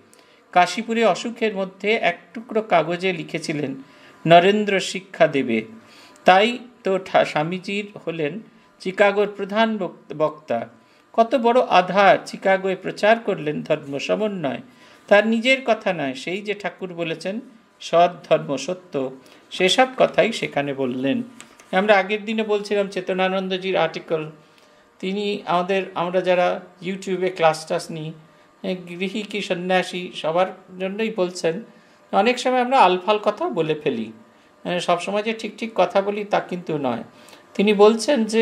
কাশীপুরে অসুখের মধ্যে এক টুকরো কাগজে লিখেছিলেন নরেন্দ্র শিক্ষা দেবে। তাই তো স্বামীজির হলেন চিকাগোর প্রধান বক্তা। কত বড় আধার চিকাগোয় প্রচার করলেন ধর্ম সমন্বয়। তার নিজের কথা নয়, সেই যে ঠাকুর বলেছেন সৎ ধর্ম সত্য, সেসব কথাই সেখানে বললেন। আমরা আগের দিনে বলছিলাম চেতনানন্দজির আর্টিকেল, তিনি আমরা যারা ইউটিউবে ক্লাস টাস নিই, গৃহী কি সন্ন্যাসী সবার জন্যই বলছেন, অনেক সময় আমরা আলফাল কথা বলে ফেলি, সবসময় যে ঠিক ঠিক কথা বলি তা কিন্তু নয়। তিনি বলছেন যে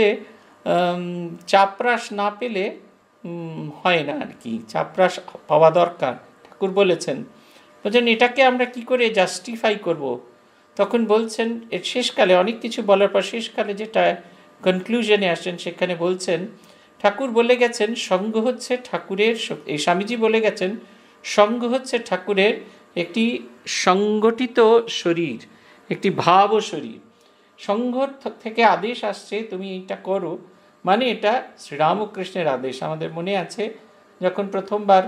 চাপরাস না পেলে হয় না আর কি, চাপরাস পাওয়া দরকার, ঠাকুর বলেছেন। এটাকে আমরা কি করে জাস্টিফাই করব? তখন বলছেন এর শেষকালে অনেক কিছু বলার পর শেষকালে যেটা কনক্লুশনে আসেন, সেখানে বলছেন ঠাকুর বলে গেছেন সঙ্গ হচ্ছে ঠাকুরের, এই স্বামীজি বলে গেছেন সঙ্গ হচ্ছে ঠাকুরের একটি সংগঠিত শরীর, একটি ভাব ও শরীর। সঙ্ঘ থেকে আদেশ আসছে তুমি এইটা করো, মানে এটা শ্রীরামকৃষ্ণের আদেশ। আমাদের মনে আছে যখন প্রথমবার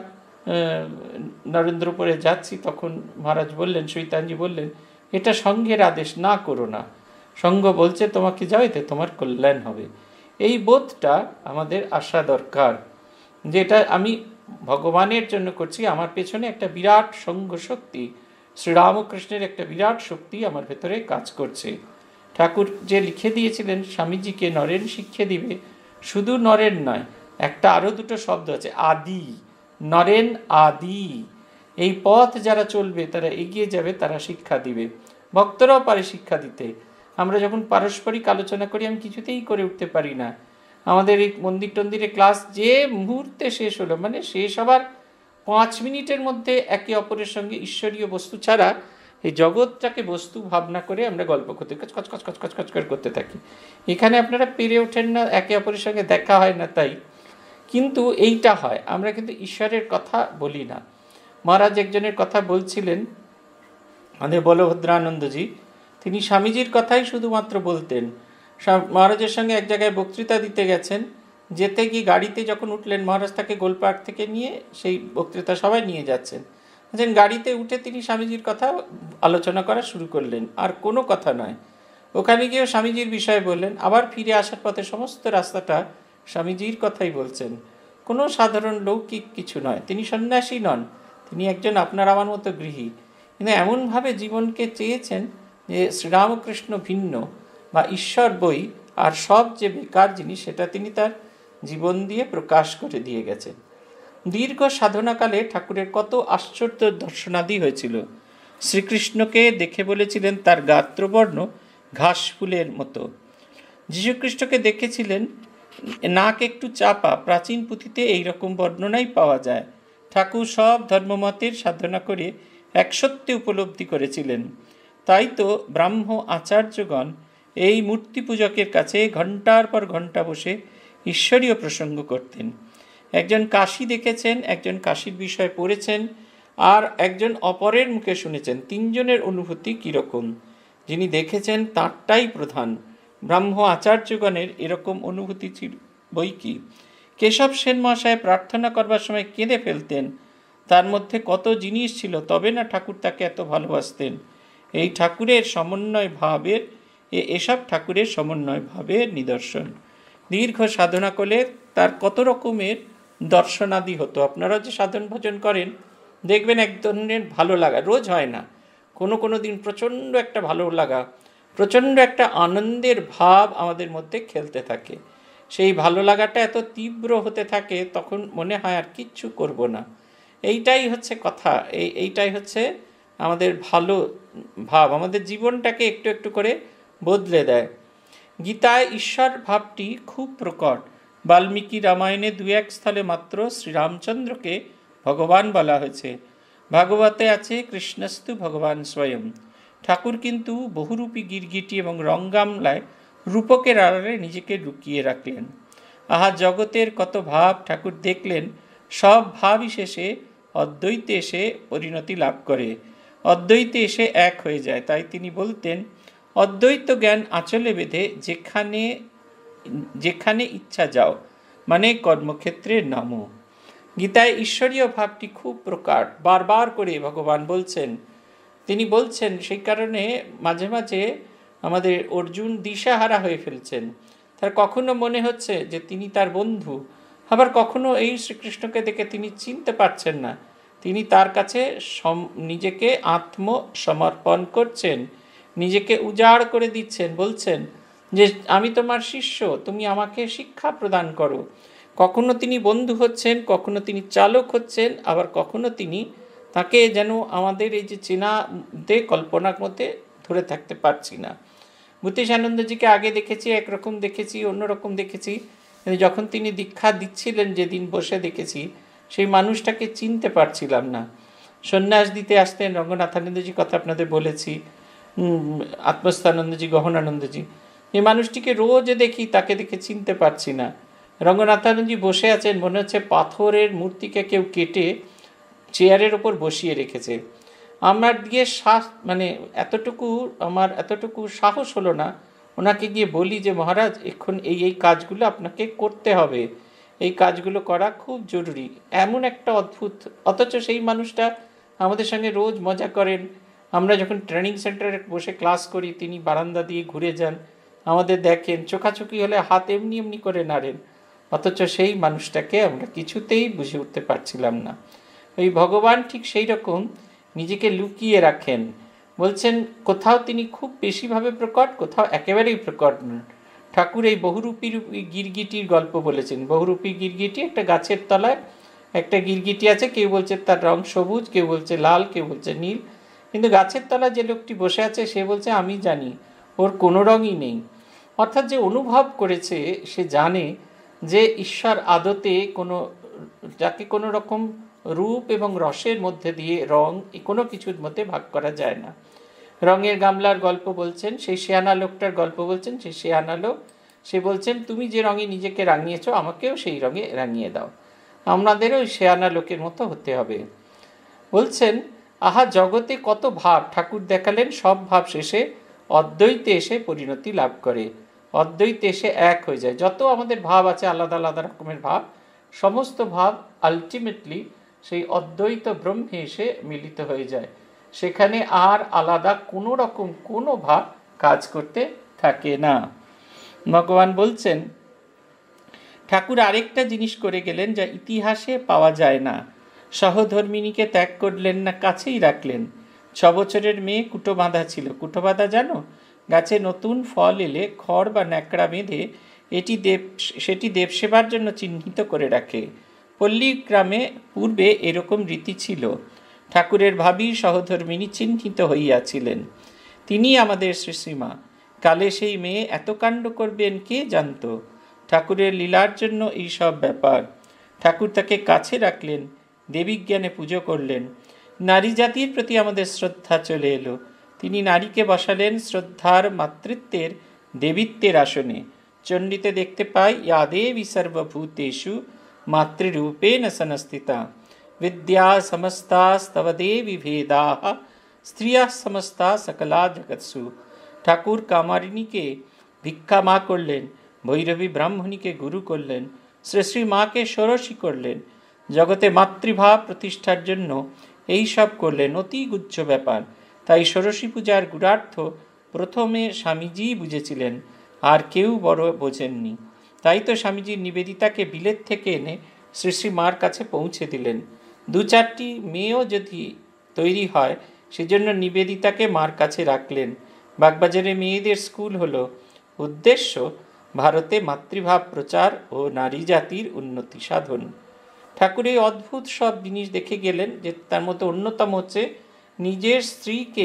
নরেন্দ্রপুরে যাচ্ছি, তখন মহারাজ বললেন, শৈতানজি বললেন, এটা সঙ্ঘের আদেশ, না করো না, সঙ্ঘ বলছে তোমাকে যাও, এতে তোমার কল্যাণ হবে। এই বোধটা আমাদের আসা দরকার, যেটা আমি ভগবানের জন্য করছি, আমার পেছনে একটা বিরাট সঙ্ঘ শক্তি, শ্রীরামকৃষ্ণের একটা বিরাট শক্তি আমার ভেতরে কাজ করছে। ঠাকুর যে লিখে দিয়েছিলেন স্বামীজিকে নরেন শিক্ষা দিবে, শুধু নরেন নয়, একটা আরও দুটো শব্দ আছে, আদি, নরেন আদি। এই পথ যারা চলবে, তারা এগিয়ে যাবে, তারা শিক্ষা দিবে। ভক্তরাও পারে শিক্ষা দিতে। আমরা যখন পারস্পরিক আলোচনা করি, আমি কিছুতেই করে উঠতে পারি না। আমাদের এই মন্দির টন্দিরে ক্লাস যে মুহূর্তে শেষ হলো, মানে শেষ হবার 5 মিনিটের মধ্যে একে অপরের সঙ্গে ঈশ্বরীয় বস্তু ছাড়া এই জগৎটাকে বস্তু ভাবনা করে আমরা গল্প করতে কচ করতে থাকি। এখানে আপনারা পেরে ওঠেন না, একে অপরের সঙ্গে দেখা হয় না, তাই কিন্তু এইটা হয়, আমরা কিন্তু ঈশ্বরের কথা বলি না। মহারাজ একজনের কথা বলছিলেন, আমাদের বলভদ্রানন্দজি, তিনি স্বামীজির কথাই শুধুমাত্র বলতেন। মহারাজের সঙ্গে এক জায়গায় বক্তৃতা দিতে গেছেন, যেতে গিয়ে গাড়িতে যখন উঠলেন, মহারাজ তাকে গোলপার্ক থেকে নিয়ে সেই বক্তৃতা সবাই নিয়ে যাচ্ছেন। গাড়িতে উঠে তিনি স্বামীজির কথা আলোচনা করা শুরু করলেন, আর কোনো কথা নয়। ওখানে গিয়েও স্বামীজির বিষয়ে বললেন, আবার ফিরে আসার পথে সমস্ত রাস্তাটা স্বামীজির কথাই বলছেন। কোনো সাধারণ লৌকিক কিছু নয়, তিনি সন্ন্যাসী নন, তিনি একজন আপনার আমার মতো গৃহী, কিন্তু এমনভাবে জীবনকে চেয়েছেন যে শ্রীরামকৃষ্ণ ভিন্ন বা ঈশ্বর বই আর সব যে বেকার জিনিস, সেটা তিনি তার জীবন দিয়ে প্রকাশ করে দিয়ে গেছেন। দীর্ঘ সাধনাকালে ঠাকুরের কত আশ্চর্য দর্শনাদি হয়েছিল। শ্রীকৃষ্ণকে দেখে বলেছিলেন তার গাত্রবর্ণ ঘাস ফুলের মতো। যীশুখ্রিস্টকে দেখেছিলেন নাক একটু চাপা, প্রাচীন পুঁথিতে এইরকম বর্ণনাই পাওয়া যায়। ঠাকুর সব ধর্মমতের সাধনা করে এক সত্যে উপলব্ধি করেছিলেন। তাই তো ব্রাহ্ম আচার্যগণ এই মূর্তি পূজকের কাছে ঘণ্টার পর ঘণ্টা বসে ঈশ্বরীয় প্রসঙ্গ করতেন। একজন কাশী দেখেছেন, একজন কাশীর বিষয় পড়েছেন, আর একজন অপরের মুখে শুনেছেন। তিনজনের অনুভূতি কীরকম? যিনি দেখেছেন তাঁরটাই প্রধান। ব্রাহ্ম আচার্যগণের এরকম অনুভূতি ছিল বই কি। কেশব সেন মহাশয় প্রার্থনা করবার সময় কেঁদে ফেলতেন। তার মধ্যে কত জিনিস ছিল, তবে না ঠাকুর তাকে এত ভালোবাসতেন। এই ঠাকুরের সমন্বয় ভাবের, এসব ঠাকুরের সমন্বয় ভাবের নিদর্শন। দীর্ঘ সাধনা করলে তার কত রকমের দর্শনাদি হতো। আপনারা যে সাধন ভজন করেন, দেখবেন এক ধরনের ভালো লাগা, রোজ হয় না, কোনো দিন প্রচণ্ড একটা ভালো লাগা, প্রচণ্ড একটা আনন্দের ভাব আমাদের মধ্যে খেলতে থাকে। সেই ভালো লাগাটা এত তীব্র হতে থাকে, তখন মনে হয় আর কিচ্ছু করব না। এইটাই হচ্ছে কথা, এইটাই হচ্ছে আমাদের ভালো ভাব, আমাদের জীবনটাকে একটু একটু করে বদলে দেয়। গীতায় ঈশ্বর ভাবটি খুব প্রকট। বাল্মীকি রামায়ণে 2-1 স্থলে মাত্র শ্রীরামচন্দ্রকে ভগবান বলা হয়েছে। ভাগবতে আছে কৃষ্ণস্তু ভগবান স্বয়ং। ঠাকুর কিন্তু বহুরূপী গিরগিটি এবং রঙ্গামলায় রূপকের আড়ালে নিজেকে লুকিয়ে রাখলেন। আহা, জগতের কত ভাব ঠাকুর দেখলেন, সব ভাবই শেষে অদ্বৈতে এসে পরিণতি লাভ করে, অদ্বৈতে এসে এক হয়ে যায়। তাই তিনি বলতেন, অদ্বৈত জ্ঞান আঁচলে বেঁধে যেখানে ইচ্ছা যাও, মানে কর্মক্ষেত্রে নামো। গীতায় ঈশ্বরীয় ভাবটি খুব প্রকার, বারবার করে ভগবান বলছেন। তিনি বলছেন, সেই কারণে মাঝে মাঝে আমাদের অর্জুন দিশাহারা হয়ে ফেলছেন। তার কখনো মনে হচ্ছে যে তিনি তার বন্ধু, আবার কখনো এই শ্রীকৃষ্ণকে দেখে তিনি চিনতে পারছেন না। তিনি তার কাছে নিজেকে আত্মসমর্পণ করছেন, নিজেকে উজাড় করে দিচ্ছেন, বলছেন যে আমি তোমার শিষ্য, তুমি আমাকে শিক্ষা প্রদান করো। কখনো তিনি বন্ধু হচ্ছেন, কখনো তিনি চালক হচ্ছেন, আবার কখনো তিনি তাকে যেন আমাদের এই যে চেনাতে কল্পনার মধ্যে ধরে থাকতে পারছি না। ভূতেশ আনন্দজিকে আগে দেখেছি একরকম, দেখেছি অন্যরকম দেখেছি, যখন তিনি দীক্ষা দিচ্ছিলেন যেদিন বসে দেখেছি, সেই মানুষটাকে চিনতে পারছিলাম না। সন্ন্যাস দিতে আসতেন রঙ্গনাথানন্দজি, কথা আপনাদের বলেছি, আত্মস্থানন্দজি, গহনানন্দজি, এই মানুষটিকে রোজ দেখি, তাকে দেখে চিনতে পারছি না। রঙ্গনাথানন্দজি বসে আছেন, মনে হচ্ছে পাথরের মূর্তিকে কেউ কেটে চেয়ারের ওপর বসিয়ে রেখেছে। আমার গিয়ে আমার এতটুকু সাহস হলো না ওনাকে গিয়ে বলি যে মহারাজ, এখন এই কাজগুলো আপনাকে করতে হবে, এই কাজগুলো করা খুব জরুরি। এমন একটা অদ্ভুত, অথচ সেই মানুষটা আমাদের সঙ্গে রোজ মজা করেন। আমরা যখন ট্রেনিং সেন্টারে বসে ক্লাস করি, তিনি বারান্দা দিয়ে ঘুরে যান, আমাদের দেখেন, চোখাচোখি হলে হাত এমনি এমনি করে নাড়েন। অথচ সেই মানুষটাকে আমরা কিছুতেই বুঝে উঠতে পারছিলাম না। ওই ভগবান ঠিক সেই রকম নিজেকে লুকিয়ে রাখেন। বলছেন কোথাও তিনি খুব বেশিভাবে প্রকট, কোথাও একেবারেই প্রকট নন। ঠাকুর এই বহুরূপী গিরগিটির গল্প বলেছেন। বহুরূপী গিরগিটি, একটা গাছের তলায় একটা গিরগিটি আছে, কেউ বলছে তার রং সবুজ, কেউ বলছে লাল, কেউ বলছে নীল, কিন্তু গাছের তলায় যে লোকটি বসে আছে সে বলছে আমি জানি ওর কোনো রঙই নেই। অর্থাৎ যে অনুভব করেছে সে জানে যে ঈশ্বর আদতে যাকে কোনো রকম রূপ এবং রসের মধ্যে দিয়ে রং কোনো কিছুর মধ্যে ভাগ করা যায় না। রঙের গামলার গল্প বলছেন, সেই শেয়ানা লোকটার গল্প বলছেন। সেই শেয়ানা লোক, সে বলছেন তুমি যে রঙে নিজেকে রাঙিয়েছ আমাকেও সেই রঙে রাঙিয়ে দাও, আমাদেরও ওই শেয়ানা লোকের মতো হতে হবে। বলছেন আহা জগতে কত ভাব, ঠাকুর দেখালেন সব ভাব শেষে অদ্বৈতে এসে পরিণতি লাভ করে, অদ্বৈতে এসে এক হয়ে যায়। যত আমাদের ভাব আছে আলাদা আলাদা রকমের ভাব, সমস্ত ভাব আলটিমেটলি সেই অদ্বৈত ব্রহ্মে এসে মিলিত হয়ে যায়। সেখানে আর আলাদা কোনো রকম কোনো ভাব কাজ করতে থাকে না। ভগবান বলছেন, ঠাকুর আরেকটা জিনিস করে গেলেন যা ইতিহাসে পাওয়া যায় না। সহধর্মিনীকে ত্যাগ করলেন না, কাছেই রাখলেন। 6 বছরের মেয়ে কুটো বাঁধা ছিল। কুটো বাঁধা জানো? গাছে নতুন ফল এলে খড় বা ন্যাকড়া বেঁধে সেটি দেবসেবার জন্য চিহ্নিত করে রাখে। পল্লী গ্রামে পূর্বে এরকম রীতি ছিল। ঠাকুরের ভাবী সহধর্মিনী চিহ্নিত হইয়াছিলেন। তিনি আমাদের শ্রীশ্রীমা। কালে সেই মেয়ে এত কাণ্ড করবেন কে জানত? ঠাকুরের লীলার জন্য এই সব ব্যাপার। ঠাকুর তাকে কাছে রাখলেন, দেবীজ্ঞানে পুজো করলেন। নারী জাতির প্রতি আমাদের শ্রদ্ধা চলে এলো। তিনি নারীকে বসালেন শ্রদ্ধার মাতৃত্বের দেবীত্বের আসনে। চণ্ডীতে দেখতে পাই, ইয়া দেবী সর্বভূতেষু মাতৃরূপেণ সংস্থিতা, বিদ্যা সমস্তাস্তব দেবী ভেদাঃ স্ত্রিয়া সমস্তা সকলা জগৎসু। ঠাকুর কামারিণীকে ভিক্ষা মা করলেন, ভৈরবী ব্রাহ্মণীকে গুরু করলেন, শ্রী শ্রী মাকে ষোড়শী করলেন। জগতে মাতৃভাব প্রতিষ্ঠার জন্য এই সব করলেন, অতি গুচ্ছ ব্যাপার। তাই ষোড়শী পূজার গুড়ার্থ প্রথমে স্বামীজি বুঝেছিলেন, আর কেউ বড় বোঝেননি। তাই তো স্বামীজি নিবেদিতাকে বিলেত থেকে এনে শ্রী শ্রী মার কাছে পৌঁছে দিলেন। 2-4টি মেয়েও যদি তৈরি হয় সেজন্য নিবেদিতাকে মার কাছে রাখলেন। বাগবাজারে মেয়েদের স্কুল হলো উদ্দেশ্য ভারতে মাতৃভাব প্রচার ও নারী জাতির উন্নতি সাধন। ঠাকুর এই অদ্ভুত সব জিনিস দেখে গেলেন, যে তার মধ্যে অন্যতম হচ্ছে নিজের স্ত্রীকে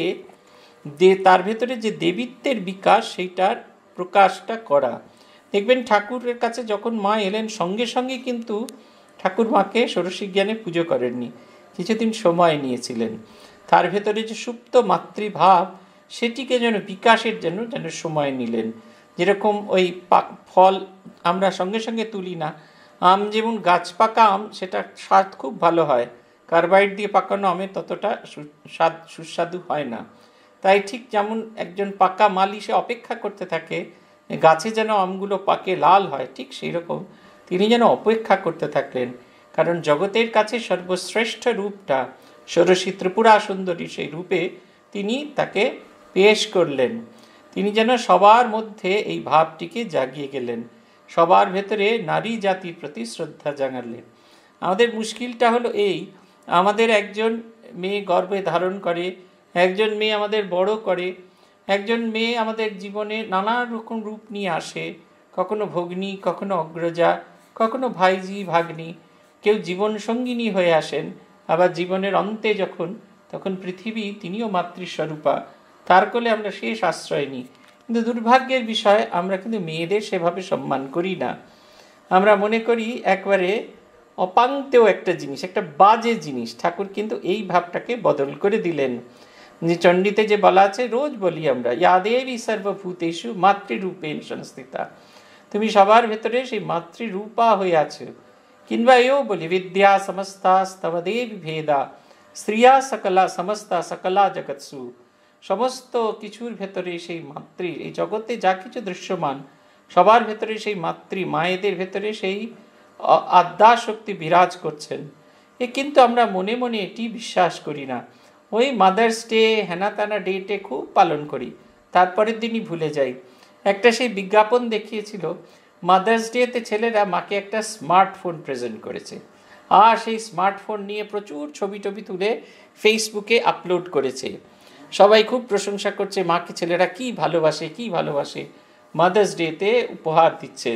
তার ভেতরে যে দেবীত্বের বিকাশ সেইটার প্রকাশটা করা। দেখবেন ঠাকুরের কাছে যখন মা এলেন সঙ্গে সঙ্গে কিন্তু ঠাকুর মাকে ষোড়শী জ্ঞানে পুজো করেননি, কিছুদিন সময় নিয়েছিলেন। তার ভেতরে যে সুপ্ত মাতৃভাব সেটিকে যেন বিকাশের জন্য যেন সময় নিলেন। যেরকম ওই ফল আমরা সঙ্গে সঙ্গে তুলি না, আম যেমন গাছ পাকা আম, সেটা স্বাদ খুব ভালো হয়, কার্বাইড দিয়ে পাকানো আমের ততটা সুস্বাদু হয় না। তাই ঠিক যেমন একজন পাকা মালি সে অপেক্ষা করতে থাকে গাছে যেন আমগুলো পাকে লাল হয়, ঠিক সেই রকম তিনি যেন অপেক্ষা করতে থাকলেন কারণ জগতের কাছে সর্বশ্রেষ্ঠ রূপটা ষোড়শী ত্রিপুরা সুন্দরী সেই রূপে তিনি তাকে পেশ করলেন। তিনি যেন সবার মধ্যে এই ভাবটিকে জাগিয়ে গেলেন, সবার ভেতরে নারী জাতির প্রতি শ্রদ্ধা জাগালেন। আমাদের মুশকিলটা হলো এই, আমাদের একজন মেয়ে গর্ভে ধারণ করে, একজন মেয়ে আমাদের বড় করে, একজন মেয়ে আমাদের জীবনে নানা রকম রূপ নিয়ে আসে, কখনো ভগ্নী, কখনো অগ্রজা, কখনো ভাইজি ভাগ্নি, কেউ জীবন সঙ্গিনী হয়ে আসেন, আবার জীবনের অন্তে তখন পৃথিবী তিনিও মাতৃস্বরূপা, তার কোলে আমরা শেষ আশ্রয় নিই। কিন্তু দুর্ভাগ্যের বিষয়, আমরা কিন্তু মেয়েদের সেভাবে সম্মান করি না। আমরা মনে করি একবারে অপাঙ্ক্তেও একটা জিনিস, একটা বাজে জিনিস। ঠাকুর কিন্তু এই ভাবটাকে বদল করে দিলেন। যে চণ্ডীতে যে বলা আছে, রোজ বলি আমরা, ইয়া দেবী সর্বভূতেষু মাতৃরূপেণ সংস্থিতা, তুমি সবার ভেতরে সেই মাতৃরূপা হয়ে আছো। কিংবা এও বলি, বিদ্যা সমস্তা স্তব দেবী ভেদা স্ত্রিয়া সকলা সমস্তা সকলা জগৎসু, সমস্ত কিছুর ভেতরে সেই মাতৃ, এই জগতে যা কিছু দৃশ্যমান সবার ভেতরে সেই মাতৃ, মায়েদের ভেতরে সেই আদ্যা শক্তি বিরাজ করছেন। কিন্তু আমরা মনে মনে এটি বিশ্বাস করি না। ওই মাদার্স ডে হেনা তানা ডেটে খুব পালন করি, তারপরের দিনই ভুলে যাই। একটা সেই বিজ্ঞাপন দেখিয়েছিল, মাদার্স ডেতে ছেলেরা মাকে একটা স্মার্টফোন প্রেজেন্ট করেছে, আর সেই স্মার্টফোন নিয়ে প্রচুর ছবি টবি তুলে ফেসবুকে আপলোড করেছে। সবাই খুব প্রশংসা করছে, মাকে ছেলেরা কি ভালোবাসে, মাদার্স ডেতে উপহার দিচ্ছে।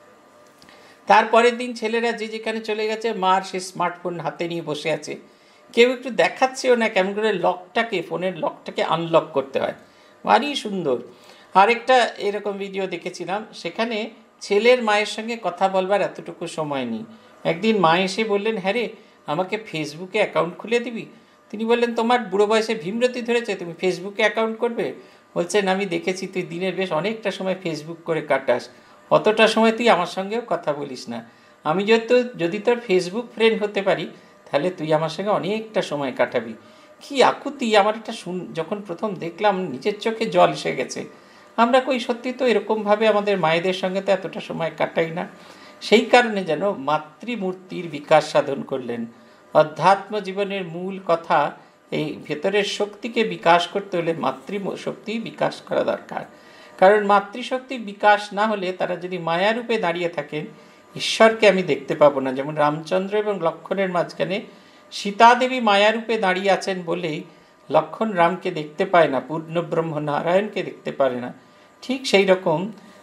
তারপরের দিন ছেলেরা যে যেখানে চলে গেছে, মার সেই স্মার্টফোন হাতে নিয়ে বসে আছে, কেউ একটু দেখাচ্ছেও না কেমন করে ফোনের লকটাকে আনলক করতে হয়। ভারী সুন্দর। আরেকটা এরকম ভিডিও দেখেছিলাম, সেখানে ছেলের মায়ের সঙ্গে কথা বলবার এতটুকু সময় নেই। একদিন মা এসে বললেন, হ্যাঁ রে, আমাকে ফেসবুকে অ্যাকাউন্ট খুলে দিবি? তিনি বললেন, তোমার বুড়ো বয়সে ভীমরতি ধরেছে, তুমি ফেসবুকে অ্যাকাউন্ট করবে? বলছেন, আমি দেখেছি তুই দিনের বেশ অনেকটা সময় ফেসবুক করে কাটাস, অতটা সময় তুই আমার সঙ্গেও কথা বলিস না। আমি যদি তোর ফেসবুক ফ্রেন্ড হতে পারি, তাহলে তুই আমার সঙ্গে অনেকটা সময় কাটাবি। কি আকুতি! আমার এটা যখন প্রথম দেখলাম, নিজের চোখে জল এসে গেছে। আমরা সত্যি তো এরকমভাবে আমাদের মায়েদের সঙ্গে তো এতটা সময় কাটাই না। সেই কারণে যেন মাতৃমূর্তির বিকাশ সাধন করলেন। অধ্যাত্ম জীবনের মূল কথা, এই ভেতরের শক্তিকে বিকাশ করতে হলে মাতৃশক্তি বিকাশ করা দরকার। কারণ মাতৃশক্তির বিকাশ না হলে, তারা যদি মায়ারূপে দাঁড়িয়ে থাকেন, ঈশ্বরকে আমি দেখতে পাবো না। যেমন রামচন্দ্র এবং লক্ষ্মণের মাঝখানে সীতাদেবী মায়ারূপে দাঁড়িয়ে আছেন বলেই লক্ষ্মণ রামকে দেখতে পায় না, পূর্ণব্রহ্ম নারায়ণকে দেখতে পারে না। ঠিক সেই রকম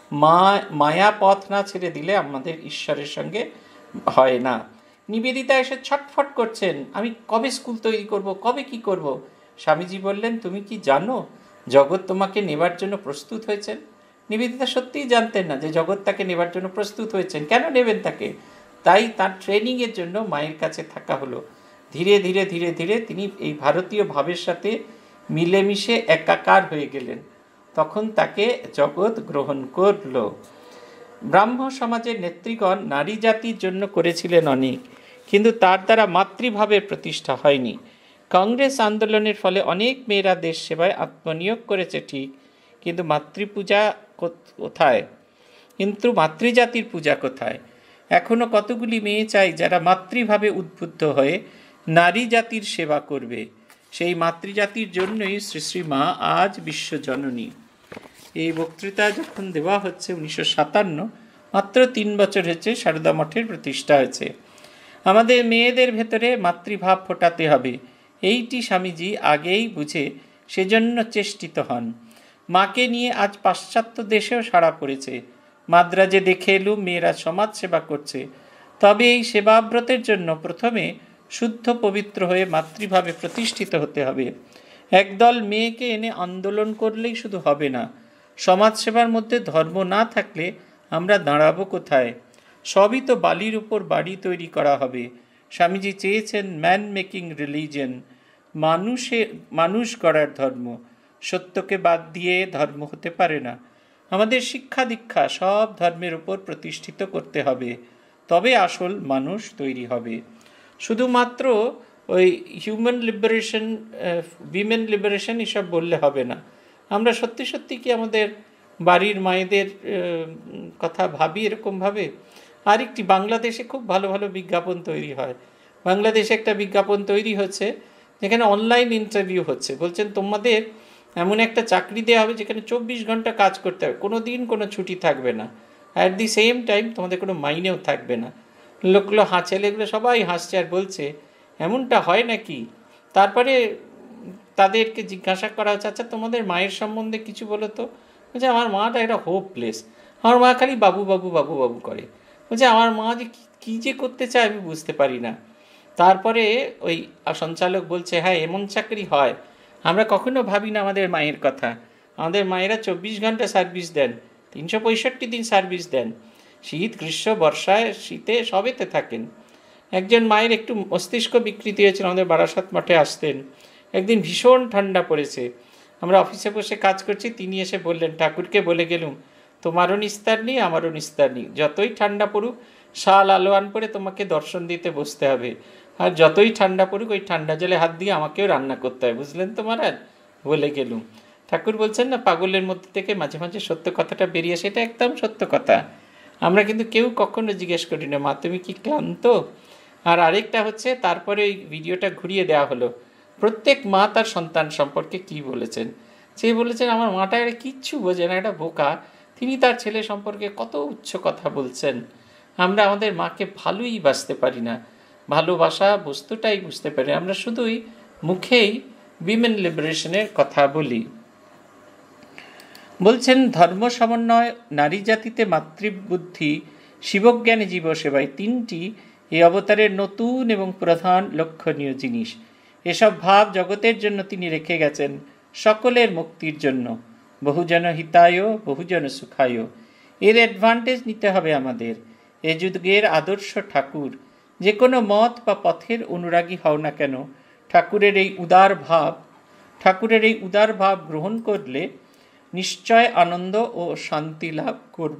মায়া পথ না ছেড়ে দিলে আমাদের ঈশ্বরের সঙ্গে হয় না। নিবেদিতা এসে ছটফট করছেন, আমি কবে স্কুল তৈরি করব, কবে কি করব। স্বামীজি বললেন, তুমি কি জানো জগৎ তোমাকে নেবার জন্য প্রস্তুত হয়েছেন? নিবেদিতা সত্যিই জানতেন না যে জগৎ তাকে নেবার জন্য প্রস্তুত হয়েছেন। কেন নেবেন তাকে? তাই তার ট্রেনিংয়ের জন্য মায়ের কাছে থাকা হলো। ধীরে ধীরে ধীরে ধীরে তিনি এই ভারতীয় ভাবের সাথে মিলেমিশে একাকার হয়ে গেলেন। তখন তাকে জগৎ গ্রহণ করল। ব্রাহ্ম সমাজের নেত্রীগণ নারী জাতির জন্য করেছিলেন অনেক, কিন্তু তার দ্বারা মাতৃভাবের প্রতিষ্ঠা হয়নি। কংগ্রেস আন্দোলনের ফলে অনেক মেয়েরা দেশ সেবায় আত্মনিয়োগ করেছে ঠিক, কিন্তু মাতৃপূজা কোথায়? কিন্তু মাতৃজাতির পূজা কোথায়? এখনো কতগুলি মেয়ে চাই যারা মাতৃভাবে উদ্বুদ্ধ হয়ে নারী জাতির সেবা করবে। সেই মাতৃজাতির জন্যই শ্রী শ্রী মা আজ বিশ্বজননী। এই বক্তৃতা যখন দেওয়া হচ্ছে 1957, মাত্র 3 বছর হয়েছে সারদা মঠের প্রতিষ্ঠা হয়েছে। আমাদের মেয়েদের ভেতরে মাতৃভাব ফোটাতে হবে, এইটি স্বামীজি আগেই বুঝে সেজন্য চেষ্টিত হন। মাকে নিয়ে আজ পাশ্চাত্য দেশেও সাড়া পড়েছে। মাদ্রাজে দেখে এলুম মেয়েরা সমাজ সেবা করছে। তবে এই সেবাব্রতের জন্য প্রথমে শুদ্ধ পবিত্র হয়ে মাতৃভাবে প্রতিষ্ঠিত হতে হবে। একদল মেয়েকে এনে আন্দোলন করলেই শুধু হবে না। সমাজ সেবার মধ্যে ধর্ম না থাকলে আমরা দাঁড়াবো কোথায়? সবই তো বালির উপর বাড়ি তৈরি করা হবে। স্বামীজি চেয়েছেন ম্যান মেকিং রিলিজিয়ন, মানুষ গড়ার ধর্ম। সত্যকে বাদ দিয়ে ধর্ম হতে পারে না। আমাদের শিক্ষা দীক্ষা সব ধর্মের উপর প্রতিষ্ঠিত করতে হবে, তবে আসল মানুষ তৈরি হবে। শুধুমাত্র ওই হিউম্যান লিবারেশন, উইমেন লিবারেশন এসব বললে হবে না। আমরা সত্যি সত্যি কি আমাদের বাড়ির মায়েদের কথা ভাবি এরকমভাবে? আরেকটি, বাংলাদেশে খুব ভালো ভালো বিজ্ঞাপন তৈরি হয়। বাংলাদেশে একটা বিজ্ঞাপন তৈরি হচ্ছে যেখানে অনলাইন ইন্টারভিউ হচ্ছে, বলছেন তোমাদের এমন একটা চাকরি দেওয়া হবে যেখানে 24 ঘন্টা কাজ করতে হবে, কোনো দিন কোনো ছুটি থাকবে না, অ্যাট দি সেম টাইম তোমাদের কোনো মাইনেও থাকবে না। লোকগুলো ছেলেগুলো সবাই হাসছে আর বলছে এমনটা হয় নাকি। তারপরে তাদেরকে জিজ্ঞাসা করা হচ্ছে, আচ্ছা তোমাদের মায়ের সম্বন্ধে কিছু বলো তো। বলছে আমার মাটা একটা হোপলেস, আমার মা খালি বাবু বাবু বাবু বাবু করে। বলছে আমার মা যে কী যে করতে চায় আমি বুঝতে পারি না। তারপরে ওই সঞ্চালক বলছে, হ্যাঁ এমন চাকরি হয়, আমরা কখনো ভাবি না আমাদের মায়ের কথা। আমাদের মায়েরা 24 ঘন্টা সার্ভিস দেন, 365 দিন সার্ভিস দেন, শীত গ্রীষ্ম বর্ষায় শীতে সবেতে থাকেন। একজন মায়ের একটু মস্তিষ্ক বিকৃতি হয়েছিল, আমাদের বারাসাত মঠে আসতেন। একদিন ভীষণ ঠান্ডা পড়েছে, আমরা অফিসে বসে কাজ করছি, তিনি এসে বললেন, ঠাকুরকে বলে গেলুম তোমারও নিস্তার নেই আমারও নিস্তার নেই, যতই ঠান্ডা পড়ুক শাল আলোয়ান পরে তোমাকে দর্শন দিতে বসতে হবে, আর যতই ঠান্ডা পড়ুক ওই ঠান্ডা জলে হাত দিয়ে আমাকেও রান্না করতে হয়, বুঝলেন তো মহারাজ, বলে গেলুম। ঠাকুর বলছেন না, পাগলের মধ্যে থেকে মাঝে মাঝে সত্য কথাটা বেরিয়ে আসে, এটা একদম সত্য কথা। আমরা কিন্তু কেউ কখনো জিজ্ঞেস করি না মা তুমি কি ক্লান্ত। আর আরেকটা হচ্ছে, তারপরে ওই ভিডিওটা ঘুরিয়ে দেওয়া হলো, প্রত্যেক মা তার সন্তান সম্পর্কে কি বলেছেন। সে বলেছেন আমার মাটা এটা কিচ্ছু বোঝে না, এটা বোকা, তিনি তার ছেলে সম্পর্কে কত উচ্চ কথা বলছেন। আমরা আমাদের মাকে ভালোই বাসতে পারি না, ভালোবাসা বস্তুটাই বুঝতে পারি, আমরা শুধুই মুখেই উইমেন লিবারেশনের কথা বলি। বলছেন ধর্ম সমন্বয়, নারী জাতিতে মাতৃবুদ্ধি, শিবজ্ঞানে জীবসেবায়, তিনটি এই অবতারের নতুন এবং প্রধান লক্ষণীয় জিনিস। এসব ভাব জগতের জন্য তিনি রেখে গেছেন, সকলের মুক্তির জন্য, বহুজন হিতায় বহুজন সুখায়। এর অ্যাডভান্টেজ নিতে হবে আমাদের। এ যুগের আদর্শ ঠাকুর, যে কোনো মত বা পথের অনুরাগী হও না কেন, ঠাকুরের এই উদার ভাব গ্রহণ করলে নিশ্চয় আনন্দ ও শান্তি লাভ করব।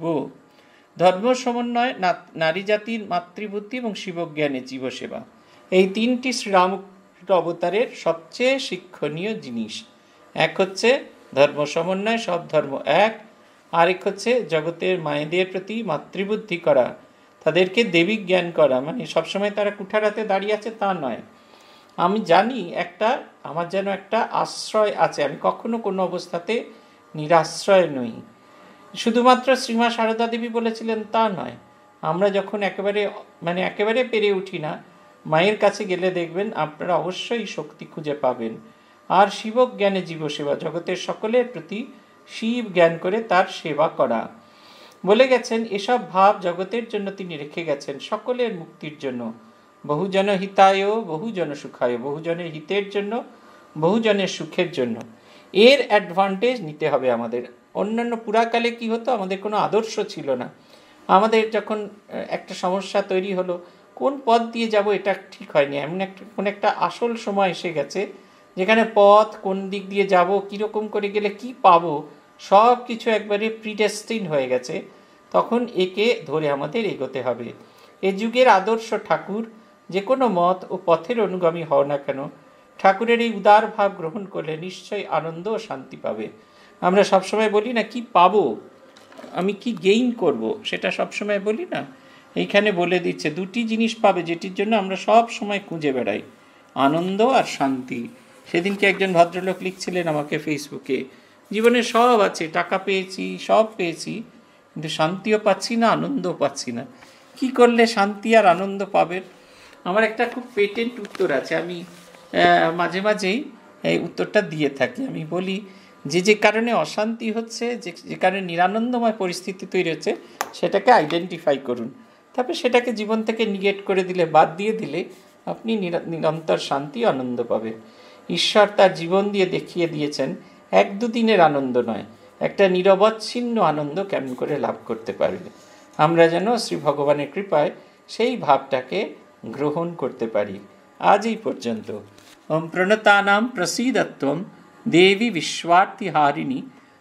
ধর্ম সমন্বয়, নারী জাতির মাতৃবুদ্ধি এবং শিবজ্ঞানে জীবসেবা, এই তিনটি শ্রীরামকৃষ্ণ অবতারের সবচেয়ে শিক্ষণীয় জিনিস। এক হচ্ছে ধর্ম সমন্বয়, সব ধর্ম এক। আরেক হচ্ছে জগতের মায়েদের প্রতি মাতৃবুদ্ধি করা, তাদেরকে দেবী জ্ঞান করা, মানে সবসময় তারা কুঠারাতে দাঁড়িয়ে আছে তা নয়। আমি জানি আমার যেন একটা আশ্রয় আছে, আমি কখনো কোনো অবস্থাতে নিরাশ্রয় নই। শুধুমাত্র শ্রীমা সারদা দেবী বলেছিলেন তা নয়, আমরা যখন একেবারে পেরে উঠি না, মায়ের কাছে গেলে দেখবেন আপনারা অবশ্যই শক্তি খুঁজে পাবেন। আর শিবজ্ঞানে জীবসেবা, জগতের সকলের প্রতি শিব জ্ঞান করে তার সেবা করা। বলে গেছেন এসব ভাব জগতের জন্য তিনি রেখে গেছেন, সকলের মুক্তির জন্য, বহুজন হিতায় বহুজন সুখায়, বহুজনের হিতের জন্য বহুজনের সুখের জন্য। এর অ্যাডভান্টেজ নিতে হবে আমাদের। অন্যান্য পুরাকালে কি হতো, আমাদের কোনো আদর্শ ছিল না। আমাদের যখন একটা সমস্যা তৈরি হলো, কোন পথ দিয়ে যাব এটা ঠিক হয়নি, এমন একটা আসল সময় এসে গেছে যেখানে পথ, কোন দিক দিয়ে যাব, কীরকম করে গেলে কি পাবো, সব কিছু একবারে প্রিডেস্টিন হয়ে গেছে। তখন একে ধরে আমাদের এগোতে হবে। এ যুগের আদর্শ ঠাকুর, যে কোনো মত ও পথের অনুগামী হও না কেন, ঠাকুরের এই উদার ভাব গ্রহণ করলে নিশ্চয়ই আনন্দ ও শান্তি পাবে। আমরা সবসময় বলি না কি পাবো, আমি কি গেইন করব, সেটা সবসময় বলি না। এইখানে বলে দিচ্ছে দুটি জিনিস পাবে যেটির জন্য আমরা সব সময় খুঁজে বেড়াই, আনন্দ আর শান্তি। সেদিনকে একজন ভদ্রলোক লিখছিলেন আমাকে ফেসবুকে, জীবনে সব আছে, টাকা পেয়েছি, সব পেয়েছি, কিন্তু শান্তিও পাচ্ছি না, আনন্দও পাচ্ছি না। কি করলে শান্তি আর আনন্দ পাবেন? আমার একটা খুব পেটেন্ট উত্তর আছে, আমি মাঝে মাঝেই এই উত্তরটা দিয়ে থাকি। আমি বলি যে কারণে অশান্তি হচ্ছে, যে কারণে নিরানন্দময় পরিস্থিতি তৈরি হচ্ছে, সেটাকে আইডেন্টিফাই করুন। তারপরে সেটাকে জীবন থেকে নিগেট করে দিলে, বাদ দিয়ে দিলে আপনি নিরন্তর শান্তি আনন্দ পাবেন। ঈশ্বর তার জীবন দিয়ে দেখিয়ে দিয়েছেন এক দুদিনের আনন্দ নয়, একটা নিরবচ্ছিন্ন আনন্দ কেমন করে লাভ করতে পারবে। আমরা যেন শ্রী ভগবানের কৃপায় সেই ভাবটাকে গ্রহণ করতে পারি। আজ এই পর্যন্ত। ওম প্রণতানাম প্রসীদত্বম দেবী বিশ্বার্তিহারিণী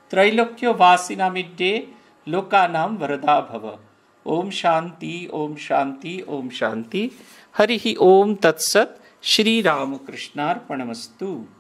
ত্রৈলোক্যবাসিনামিড্ডে লোকানাম वरदा भव। ओम शांति ओम शांति ओम शांति। हरि ओम तत्सत्। श्री रामकृष्णार्पणमस्तु।